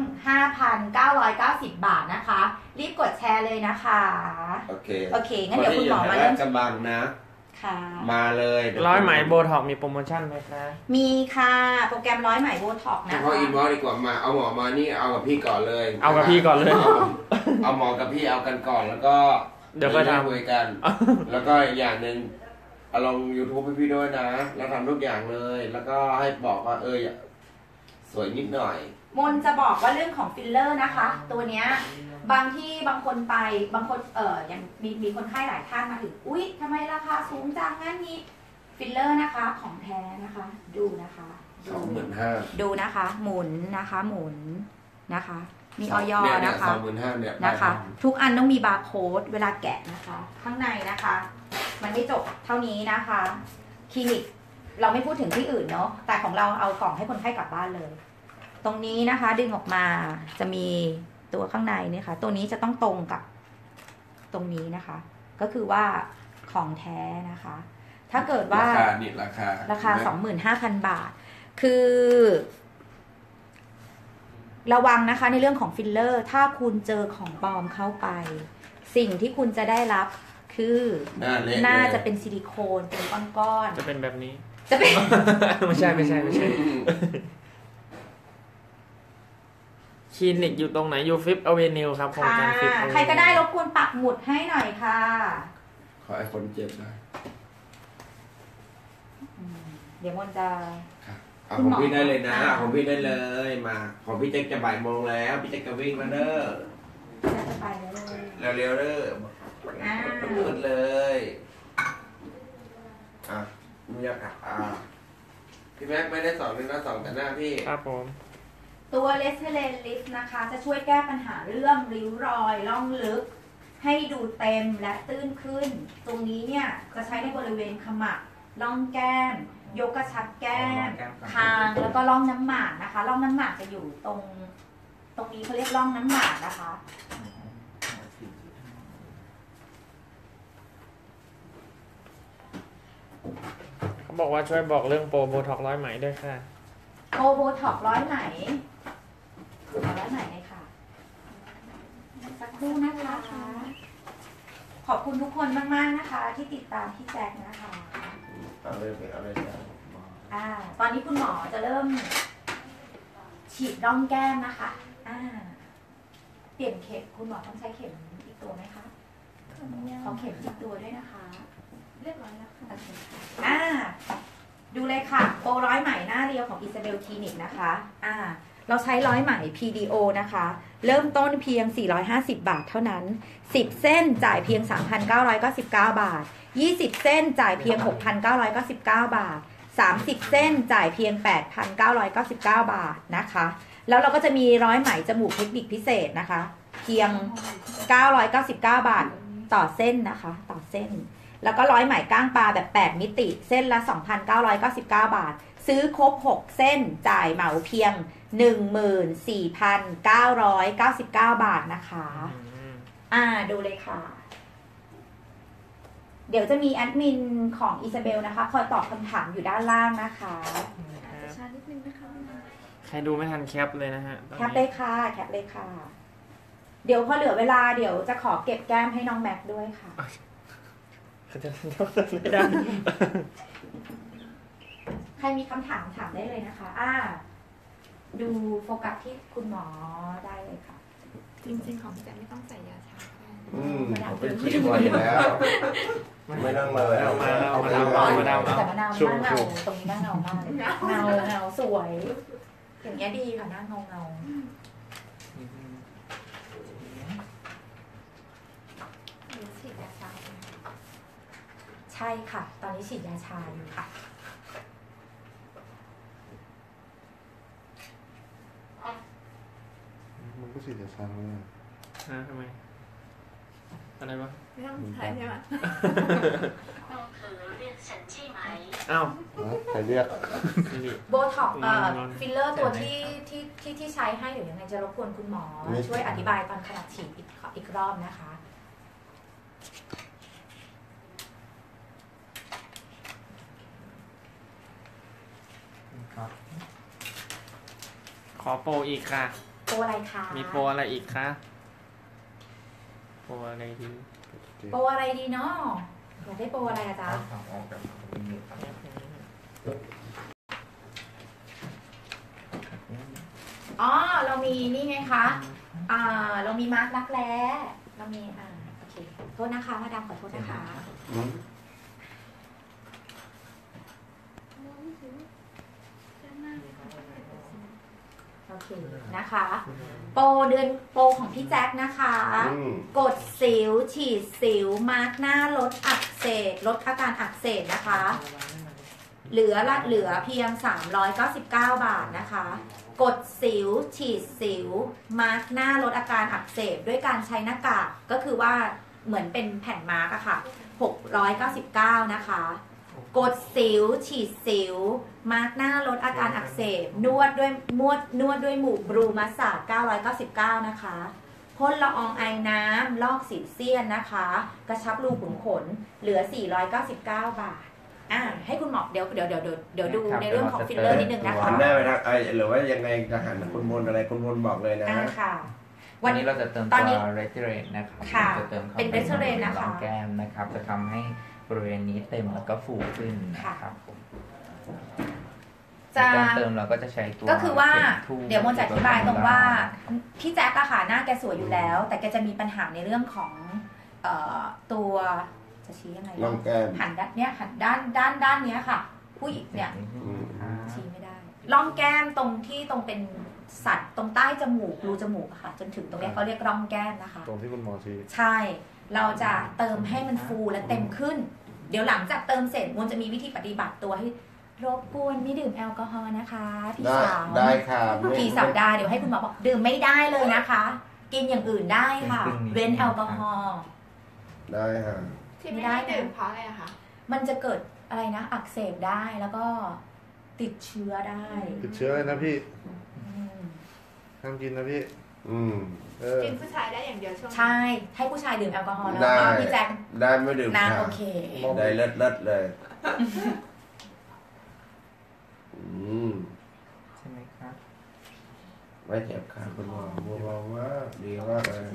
5,990 บาทนะคะรีบกดแชร์เลยนะคะโอเคงั้นเดี๋ยวคุณหมอมาเริ่มกำบังนะค่ะมาเลยร้อยไหมโบท็อกมีโปรโมชั่นไหมคะมีค่ะโปรแกรมร้อยไหมโบท็อกนะคะพออินวอลดีกว่ามาเอาหมอมานี่เอากับพี่ก่อนเลยเอากับพี่ก่อนเลยเอาหมอกับพี่เอากันก่อนแล้วก็เดี๋ยวก็ทำคุยกันแล้วก็อย่างหนึ่งเอาลง YouTube ให้พี่ด้วยนะแล้วทำทุกอย่างเลยแล้วก็ให้บอกว่าสวยนิดหน่อยมนจะบอกว่าเรื่องของฟิลเลอร์นะคะตัวเนี้ยบางที่บางคนไปบางคนยังมีคนไข้หลายท่านมาถึงอุ๊ยทำไมราคาสูงจังงั้นนี้ฟิลเลอร์นะคะของแท้นะคะดูนะคะ 25,000 ดูนะคะหมุนนะคะหมุนนะคะมีออยนะคะ 25,000เนี่ยนะคะทุกอันต้องมีบาร์โค้ดเวลาแกะนะคะข้างในนะคะมันไม่จบเท่านี้นะคะคลินิกเราไม่พูดถึงที่อื่นเนาะแต่ของเราเอากล่องให้คนไข้กลับบ้านเลยตรงนี้นะคะดึงออกมาจะมีตัวข้างในนี่ค่ะตัวนี้จะต้องตรงกับตรงนี้นะคะก็คือว่าของแท้นะคะถ้าเกิดว่าราคา 25,000 บาทคือระวังนะคะในเรื่องของฟิลเลอร์ถ้าคุณเจอของปลอมเข้าไปสิ่งที่คุณจะได้รับคือน่าจะเป็นซิลิโคนเป็นก้อนๆจะเป็นแบบนี้จะเป็นไม่ใช่คลินิกอยู่ตรงไหนอยู่ฟิฟอเวนิวครับโครงการฟิฟใครก็ได้รบกวนปักหมุดให้หน่อยค่ะขอไอคนเจ็บนะเดี๋ยวมนจะของพี่ได้เลยนะของพี่ได้เลยมาของพี่แจ็คจะบ่ายโมงแล้วพี่แจ็คจะวิ่งมาเด้อจะไปเลยเร็วๆเด้อมืดเลยมึงอยากพี่แม็กไม่ได้สอนเลยนะสอนแต่หน้าพี่ครับผมตัวเลสเทเลนลิฟนะคะจะช่วยแก้ปัญหาเรื่องริ้วรอยร่องลึกให้ดูเต็มและตื้นขึ้นตรงนี้เนี่ยจะใช้ในบริเวณขมับร่องแก้มยกกระชับแก้มคางแล้วก็ร่องน้ำหมากนะคะร่องน้ำหมากจะอยู่ตรงนี้เขาเรียกร่องน้ำหมากนะคะเขาบอกว่าช่วยบอกเรื่องโปรโบท็อกร้อยไหมด้วยค่ะโบท็อกร้อยไหมเลยค่ะสักครู่นะคะ ขอบคุณทุกคนมากๆนะคะ ที่ติดตามพี่แจ็คนะคะเอาเลยจ้ะตอนนี้คุณหมอจะเริ่มฉีดร่องแก้มนะคะเปลี่ยนเข็มคุณหมอต้องใช้เข็มอีกตัวไหมคะขอเข็มอีกตัวด้วยนะคะเรียบร้อยแล้วค่ะดูเลยค่ะโปรร้อยไหมหน้าเรียวของอิซาเบลคลินิกนะคะเราใช้ร้อยไหม PDO นะคะเริ่มต้นเพียง450 บาทเท่านั้น10เส้นจ่ายเพียง 3,999 บาท20เส้นจ่ายเพียง 6,999 บาท30เส้นจ่ายเพียง 8,999 บาทนะคะแล้วเราก็จะมีร้อยไหมจมูกเทคนิคพิเศษนะคะเพียง999 บาทต่อเส้นนะคะต่อเส้นแล้วก็ร้อยไหมก้างปลาแบบ8มิติเส้นละ 2,999 บาทซื้อครบ6เส้นจ่ายเหมาเพียง 14,999 บาทนะคะดูเลยค่ะเดี๋ยวจะมีแอดมินของอิซาเบลนะคะคอยตอบคำถามอยู่ด้านล่างนะคะช้านิดนึงนะคะใครดูไม่ทันแคปเลยนะฮะแคปเลยค่ะเดี๋ยวพอเหลือเวลาเดี๋ยวจะขอเก็บแก้มให้น้องแม็กด้วยค่ะจะไม่ได้ใครมีคำถามถามได้เลยนะคะดูโฟกัสที่คุณหมอได้เลยค่ะจริงๆของพี่แจ๊คไม่ต้องใส่ยาชาผมเป็นชีบ่อยแล้วไม่ต้องเลยมาดาวแต่มะนาวหน้าเงาตรงนี้หน้าเงามากเงาสวยอย่างเงี้ยดีค่ะหน้าเงาฉีดยาชาใช่ค่ะตอนนี้ฉีดยาชาอยู่ค่ะมันก็ฉีดยาชาไหมทำไมอะไรวะไม่ต้องใช้ใช่ไหมอ้าวใครเรียกโบท็อกฟิลเลอร์ตัวที่ใช้ให้หรือยังไงจะรบกวนคุณหมอช่วยอธิบายตอนขณะฉีดอีกรอบนะคะขอโปรอีกค่ะโปรอะไรคะมีโปรอะไรอีกคะโปรอะไรดีเนาะอยากได้โปรอะไรจ๊ะเรามีนี่ไงคะเรามีมาร์ครักแร้เรามีโอเคโทษนะคะมาดามขอโทษนะคะโอเคนะคะโปรของพี่แจ็คนะคะกดสิวฉีดสิวมาร์กหน้าลดอักเสบลดอาการอักเสบนะคะเหลือเพียง399 บาทนะคะกดสิวฉีดสิวมาร์กหน้าลดอาการอักเสบด้วยการใช้หน้ากากก็คือว่าเหมือนเป็นแผ่นมาร์กอะค่ะ699นะคะกดสิวฉีดสิวมาร์กหน้าลดอาการอักเสบนวดด้วยหมู่บรูมาสซาจ999นะคะพ่นละอองไอน้ำลอกสิวเซียนนะคะกระชับรูขุมขนเหลือ499 บาทให้คุณหมอเดี๋ยวดูในเรื่องของฟิลเลอร์นิดนึงนะคะได้ไหมนะหรือว่ายังไงจะหันคุณมนอะไรคุณมนบอกเลยนะค่ะวันนี้เราจะเติมตัวเรสเทเรนนะครับจะเติมเข้าไปในร่องแก้มนะครับจะทำให้บริเวณนี้เต็มแล้วก็ฟูขึ้นนะครับการเติมเราก็จะใช้ตัวก็คือว่าเดี๋ยวโมจะอธิบายตรงว่าพี่แจ๊คอะค่ะหน้าแกสวยอยู่แล้วแต่แกจะมีปัญหาในเรื่องของตัวจะชี้ยังไงหันด้านเนี้ยหันด้านเนี้ยค่ะผู้หญิงเนี่ยชี้ไม่ได้ร่องแก้มตรงเป็นสัตว์ตรงใต้จมูกรูจมูกอะค่ะจนถึงตรงนี้เขาเรียกร่องแก้มนะคะตรงที่คุณหมอชี้ใช่เราจะเติมให้มันฟูและเต็มขึ้นเดี๋ยวหลังจากเติมเสร็จมนจะมีวิธีปฏิบัติตัวให้รบกวนไม่ดื่มแอลกอฮอล์นะคะพี่สาวได้ค่ะพี่สัปดาห์เดี๋ยวให้คุณหมอบอกดื่มไม่ได้เลยนะคะกินอย่างอื่นได้ค่ะเว้นแอลกอฮอล์ได้ค่ะที่ไม่ได้ดื่มเพราะอะไรอะคะมันจะเกิดอะไรนะอักเสบได้แล้วก็ติดเชื้อได้ติดเชื้อเลยนะพี่ห้ามกินนะพี่กินผู้ชายได้อย่างเดียวช่วงใช่ให้ผู้ชายดื่มแอลกอฮอล์แล้วก็พี่แจ็คได้ไม่ดื่มนะโอเคได้เลิศเลยใช่ไหมไม่เจ็บค่ะคุณหมอเบาๆมากดีมากเลย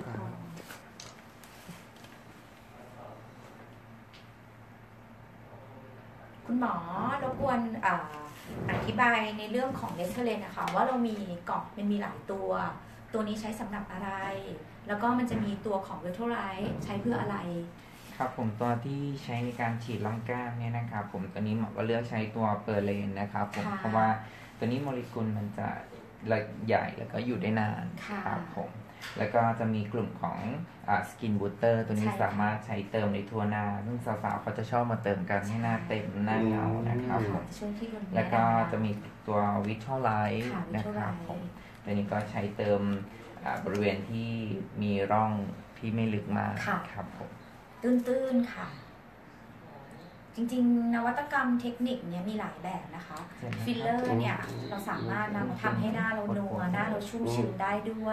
คุณหมอรบกวนอธิบายในเรื่องของเนเธอร์แลนด์นะคะว่าเรามีกล่องมันมีหลายตัวนี้ใช้สำหรับอะไร แล้วก็มันจะมีตัวของเวทเทอร์ไลท์ใช้เพื่ออะไรครับผมตัวที่ใช้ในการฉีดลำแก้มเนี่ยนะครับผมตัวนี้หมอก็เลือกใช้ตัวเปอร์เลนนะครับผมเพราะว่าตัวนี้โมเลกุลมันจะใหญ่แล้วก็อยู่ได้นานครับผมแล้วก็จะมีกลุ่มของสกินบูสเตอร์ตัวนี้สามารถใช้เติมในทั่วหน้าซึ่งสาวๆเขาจะชอบมาเติมกันให้หน้าเต็มหน้าเงานะครับผมแล้วก็จะมีตัววิทเทอร์ไลท์นะครับผมตัวนี้ก็ใช้เติมบริเวณที่มีร่องที่ไม่ลึกมากครับผมตื้นๆค่ะ จริงๆนวัตกรรมเทคนิคเนี่ยมีหลายแบบนะคะฟิลเลอร์เนี่ยเราสามารถนำมาทำให้หน้าเรานัวหน้าเราชุ่มชื้นได้ด้วย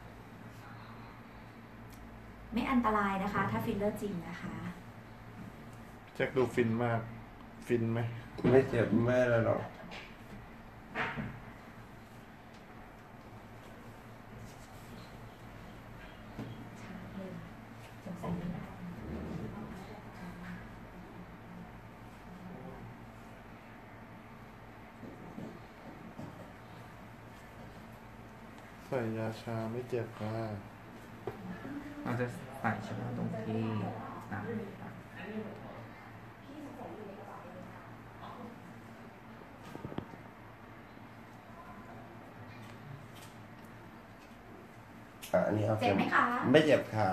ไม่อันตรายนะคะ ถ้าฟิลเลอร์จริงนะคะแจ็คดูฟินมากฟินไหมไม่เจ็บไม่อะไรหรอกใส่ยาชาไม่เจ็บค่ะเราจะใส่เฉพาะตรงที่อันนี้เอาเจ็บไหมคะไม่เจ็บค่ะ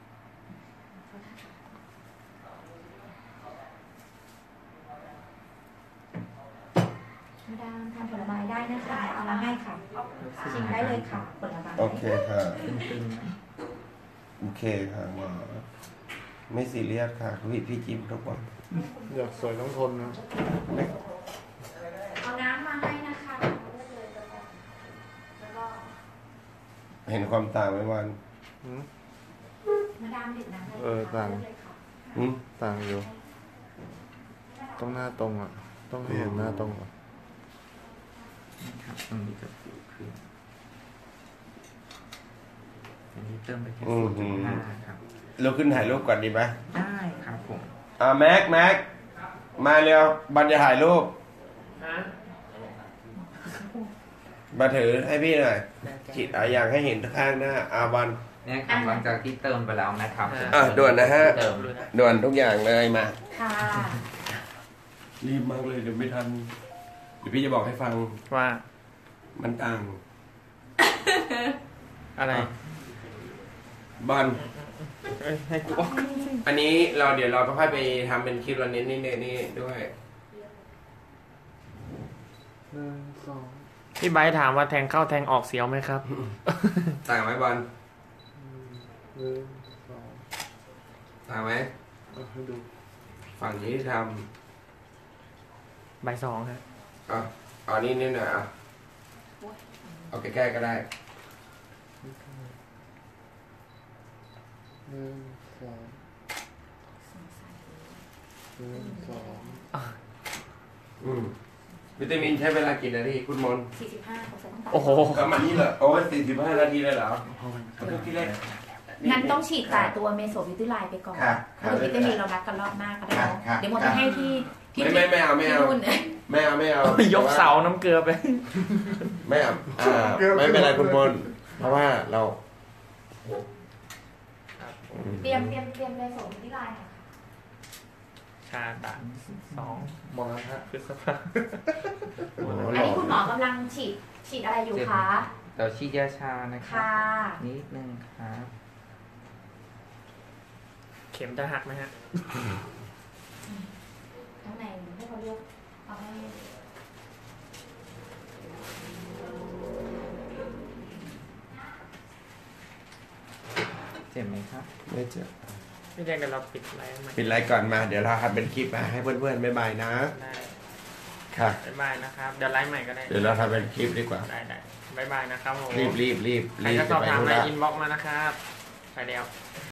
มาดามทานผลไม้ได้นะคะเอามาให้ค่ะชิมได้เลยค่ะผลไม้โอเคค่ะตึงโอเคค่ะหมอไม่ซีเรียสค่ะพี่จิ้มทุกวันอยากสวยต้องทนนะเอาน้ำมาให้นะคะเห็นความต่างไหมวันมาดามดื่มน้ำต่างต่างอยู่ต้องหน้าตรงอ่ะต้องให้เห็นหน้าตรงอ่ะครับตรงนี้จะฟูขึ้นอันนี้เติมไปแค่0.5ครับเราขึ้นถ่ายรูปก่อนดีไหมได้ครับผมแม็กมาเร็วบันจะถ่ายรูปมาถือให้พี่หน่อยฉีดอยากให้เห็นข้างหน้าบันเนี่ยครับหลังจากที่เติมไปแล้วนะครับด่วนนะฮะด่วนทุกอย่างเลยมาค่ะรีบมากเลยเดี๋ยวไม่ทันเดี๋ยวพี่จะบอกให้ฟังว่ามันต่างอะไรบอลให้กูอันนี้เดี๋ยวเราค่อยไปทำเป็นคลิปเราเน้นนี่ด้วยพี่ไบร์ทถามว่าแทงเข้าแทงออกเสียวไหมครับต่างไหมบอลต่างไหมฝั่งนี้ทำใบ2ฮะเอานี่หน่อยเอาแก้ก็ได้วิตามินใช้เวลากี่นาทีคุณมน 45 โอ้โหประมาณนี้เหรอโอ้ย45 นาทีเลยเหรอที่แรกงั้นต้องฉีดแต่ตัวเมโซวิติไลน์ไปก่อนแล้ววิตามินเรานัดกันรอบหน้าก็ได้เดี๋ยวหมดจะให้ที่ไม่เอายกเสาน้ำเกลือไปไม่เอาไม่เป็นไรคุณมนเพราะว่าเราเตรียมเมโซวิติไลน์ชาตะ2 มองครับพฤษภาอันนี้คุณหมอกำลังฉีดอะไรอยู่คะเราฉีดยาชานะครับนิดนึงครับเข็มจะหักไหมฮะข้างในให้เขาเลือกเอาให้เจ็บไหมครับไม่เจ็บพี่แดงกันเราปิดไลฟ์ปิดไลฟ์ก่อนมาเดี๋ยวเราทำเป็นคลิปมาให้เพื่อนๆบ๊ายบายนะค่ะบ๊ายบายนะครับเดี๋ยวไลฟ์ใหม่ก็ได้เดี๋ยวเราทำเป็นคลิปดีกว่าได้บ๊ายบายนะครับผมรีบใครจะสอบถามในอินบ็อกซ์มานะครับไปแล้ว